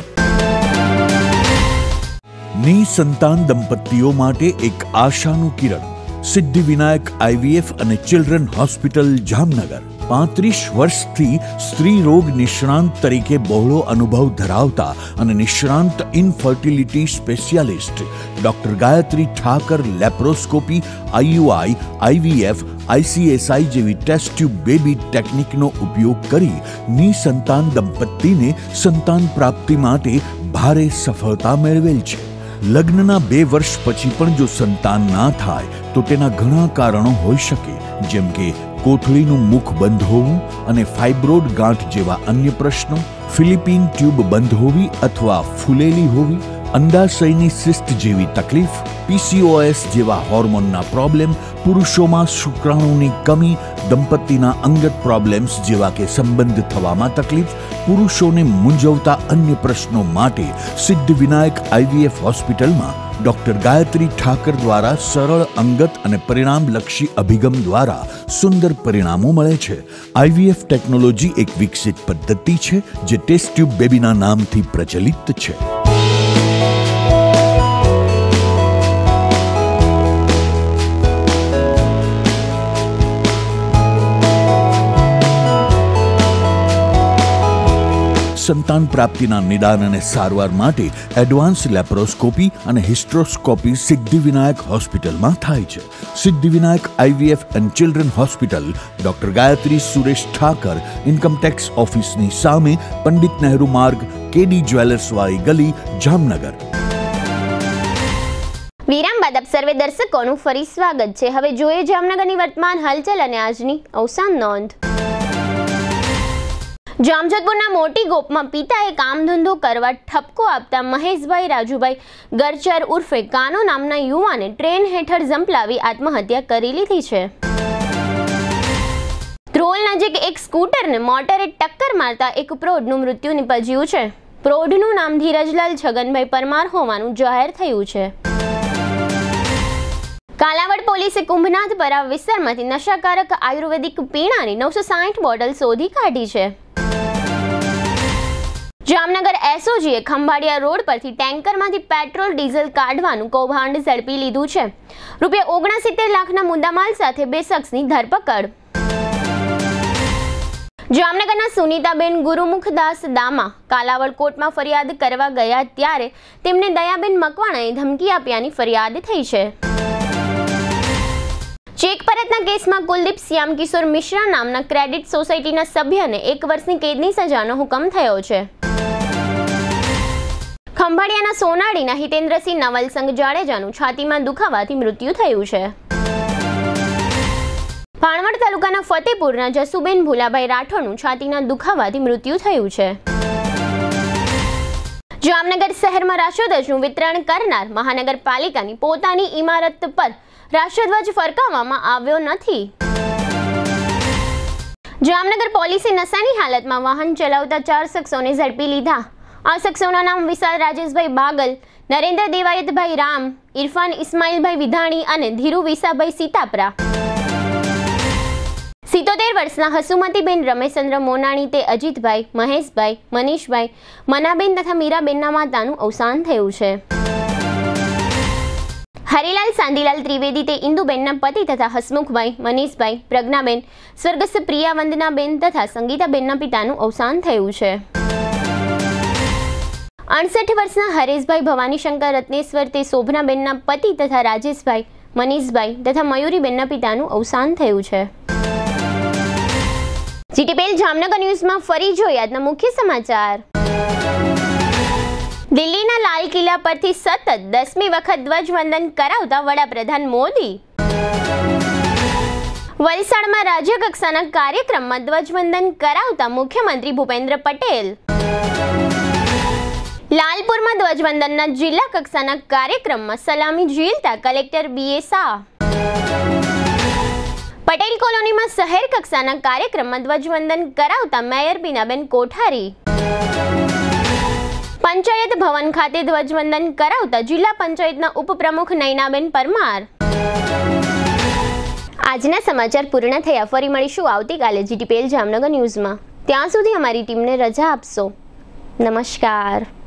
નિસંતાન દંપતીઓ માટે એક આશાનું કિરણ, સિદ્ધિવિનાયક આઈવીએફ અને ચિલ્ડ્રન હોસ્પિટલ, જામનગર. પાંત્રીસ વર્ષથી સ્ત્રી રોગ નિષ્ણાંત તરીકે બહોળો અનુભવ ધરાવતા અને નિષ્ણાંત infertility specialist doctor Gayatri Thakar laparoscopy, IUI, IVF, ICSI જેવી ટેસ્ટ ટ્યુબ બેબી ટેકનિકનો ઉપયોગ કરી નિસંતાન દંપતીને સંતાન પ્રાપ્તિ માટે ભારે સફળતા મેળવેલ છે. લગ્નના બે વર્ષ પછી પણ જો સંતાન ના થાય તો તેના ઘણા કારણો હોઈ શકે, જેમ કે કોથળીનું મુખ બંધ હોવું અને ફાઇબ્રોડ ગાંઠ જેવા અન્ય પ્રશ્નો, ફિલિપિન ટ્યુબ બંધ હોવી અથવા ફૂલેલી હોવી, અંડાશયની સિસ્ટ જેવી તકલીફ, પીસીઓએસ જેવા હોર્મોનના પ્રોબ્લેમ, પુરુષોમાં શુક્રાણુની કમી, દંપતીના અંગત પ્રોબ્લેમ્સ જેવા કે સંબંધ થવામાં તકલીફ, પુરુષોને મૂંઝવતા અન્ય પ્રશ્નો માટે સિદ્ધિવિનાયક આઈવીએફ હોસ્પિટલમાં ડોક્ટર ગાયત્રી ઠાકર દ્વારા સરળ, અંગત અને પરિણામલક્ષી અભિગમ દ્વારા સુંદર પરિણામો મળે છે. આઈવીએફ ટેકનોલોજી એક વિકસિત પદ્ધતિ છે જે ટેસ્ટ ટ્યુબ બેબીના નામથી પ્રચલિત છે. સંતાન પ્રાપ્તિના નિદાન અને સારવાર માટે એડવાન્સ લેપ્રોસ્કોપી અને હિસ્ટ્રોસ્કોપી સિદ્ધિવિનાયક હોસ્પિટલમાં થાય છે. Siddhivinayak IVF and children hospital, doctor Gayatri Suresh Thakar, income tax ઓફિસની સામે, પંડિત નહેરુ માર્ગ, કેડી જ્વેલર્સવાળી ગલી, જામનગર. વિરામ બાદ આપ સર્વે દર્શકોનું ફરી સ્વાગત છે. હવે જોઈએ જામનગરની વર્તમાન હલચલ અને આજની અવસાન નોંધ. જામજોધપુરના મોટી ગોપમાં પિતાએ કામ ધંધો કરવા ઠપકો આપતા મહેશભાઈ રાજુભાઈ ગરચર ઉર્ફે કાનો નામના યુવાને ટ્રેન હેઠળ ઝંપલાવી આત્મહત્યા કરી લીધી છે. ધ્રોલ નજીક એક સ્કૂટરને મોટરે ટક્કર મારતા એક પ્રૌઢનું મૃત્યુ નિપજ્યું છે. પ્રૌઢનું નામ ધીરજલાલ છગનભાઈ પરમાર હોવાનું જાહેર થયું છે. કાલાવડ પોલીસે કુંભનાથપરા વિસ્તારમાંથી નશાકારક આયુર્વેદિક પીણાની નવસો સાઠ બોટલ શોધી કાઢી છે. જામનગર એસઓજીએ ખંભાળિયા રોડ પરથી ટેન્કરમાંથી પેટ્રોલ ડીઝલ કાઢવાનું કૌભાંડ ઝડપી લીધું છે. રૂપિયા ઓગણસિત્તેર લાખના મુદ્દામાલ સાથે બે શખ્સની ધરપકડ. જામનગરના સુનીતાબેન ગુરુમુખદાસ દામા કાલાવડ કોર્ટમાં ફરિયાદ કરવા ગયા ત્યારે તેમને દયાબેન મકવાણાએ ધમકી આપ્યાની ફરિયાદ થઈ છે. ચેક પરતના કેસમાં કુલદીપ શ્યામકિશોર મિશ્રા નામના ક્રેડિટ સોસાયટીના સભ્યને એક વર્ષની કેદની સજાનો હુકમ થયો છે. ખંભાળિયાના સોનાડીના હિતેન્દ્રસિંહ નવલસંગ જાડેજાનું છાતીમાં દુખાવાથી મૃત્યુ થયું છે. ભાણવડ તાલુકાના ફતેપુરના જસુબેન ભુલાભાઈ રાઠોડનું છાતીના દુખાવાથી મૃત્યુ થયું છે. જામનગર શહેરમાં રાષ્ટ્રધ્વજનું વિતરણ કરનાર મહાનગરપાલિકાની પોતાની ઇમારત પર રાષ્ટ્રધ્વજ ફરકાવવામાં આવ્યો નથી. જામનગર પોલીસે નશાની હાલતમાં વાહન ચલાવતા ચાર શખ્સોને ઝડપી લીધા. આ શખ્સોના નામ વિશાલ રાજેશભાઈ બાગલ, નરેન્દ્ર દેવાયતભાઈ રામ, ઇરફાન ઇસ્માઇલભાઈ વિધાણી અને ધીરુ વિસાભાઈ સીતાપરા. સિત્તોતેર વર્ષના હસુમતીબેન રમેશચંદ્ર મોનાણી તે અજીતભાઈ, મહેશભાઈ, મનીષભાઈ, મનાબેન તથા મીરાબેનના માતાનું અવસાન થયું છે. હરિલાલ સાંદીલાલ ત્રિવેદી તે ઇન્દુબેનના પતિ તથા હસમુખભાઈ, મનીષભાઈ, પ્રજ્ઞાબેન, સ્વર્ગસ્થ પ્રિયા વંદનાબેન તથા સંગીતાબેનના પિતાનું અવસાન થયું છે. અડસઠ વર્ષના હરેશભાઈ ભવાનીશંકર રત્નેશ્વર તે શોભનાબેનના પતિ તથા રાજેશભાઈ, મનીષભાઈ તથા મયુરીબેનના પિતાનું અવસાન થયું છે. જીટીપીએલ જામનગર ન્યૂઝમાં ફરી જોઈએ આજના મુખ્ય સમાચાર. દિલ્હીના લાલ કિલ્લા પરથી સતત દસમી વખત ધ્વજવંદન કરાવતા વડાપ્રધાન મોદી. વલસાડમાં રાજ્ય કક્ષાના કાર્યક્રમમાં ધ્વજવંદન કરાવતા મુખ્યમંત્રી ભૂપેન્દ્ર પટેલ. લાલપુરમાં ધ્વજવંદનના જિલ્લા કક્ષાના કાર્યક્રમમાં સલામી ઝીલતા collector B A Shah. Patel કોલોનીમાં શહેર કક્ષાના કાર્યક્રમમાં ધ્વજવંદન કરાવતા મેયર બીનાબેન કોઠારી. પંચાયત ભવન ખાતે ધ્વજવંદન કરાવતા જિલ્લા પંચાયતના ઉપપ્રમુખ નયનાબેન પરમાર. આજના સમાચાર પૂર્ણ થયા. ફરી મળીશું આવતીકાલે જીટીપીએલ જામનગર ન્યૂઝમાં. ત્યાં સુધી અમારી ટીમને રજા આપશો. નમસ્કાર.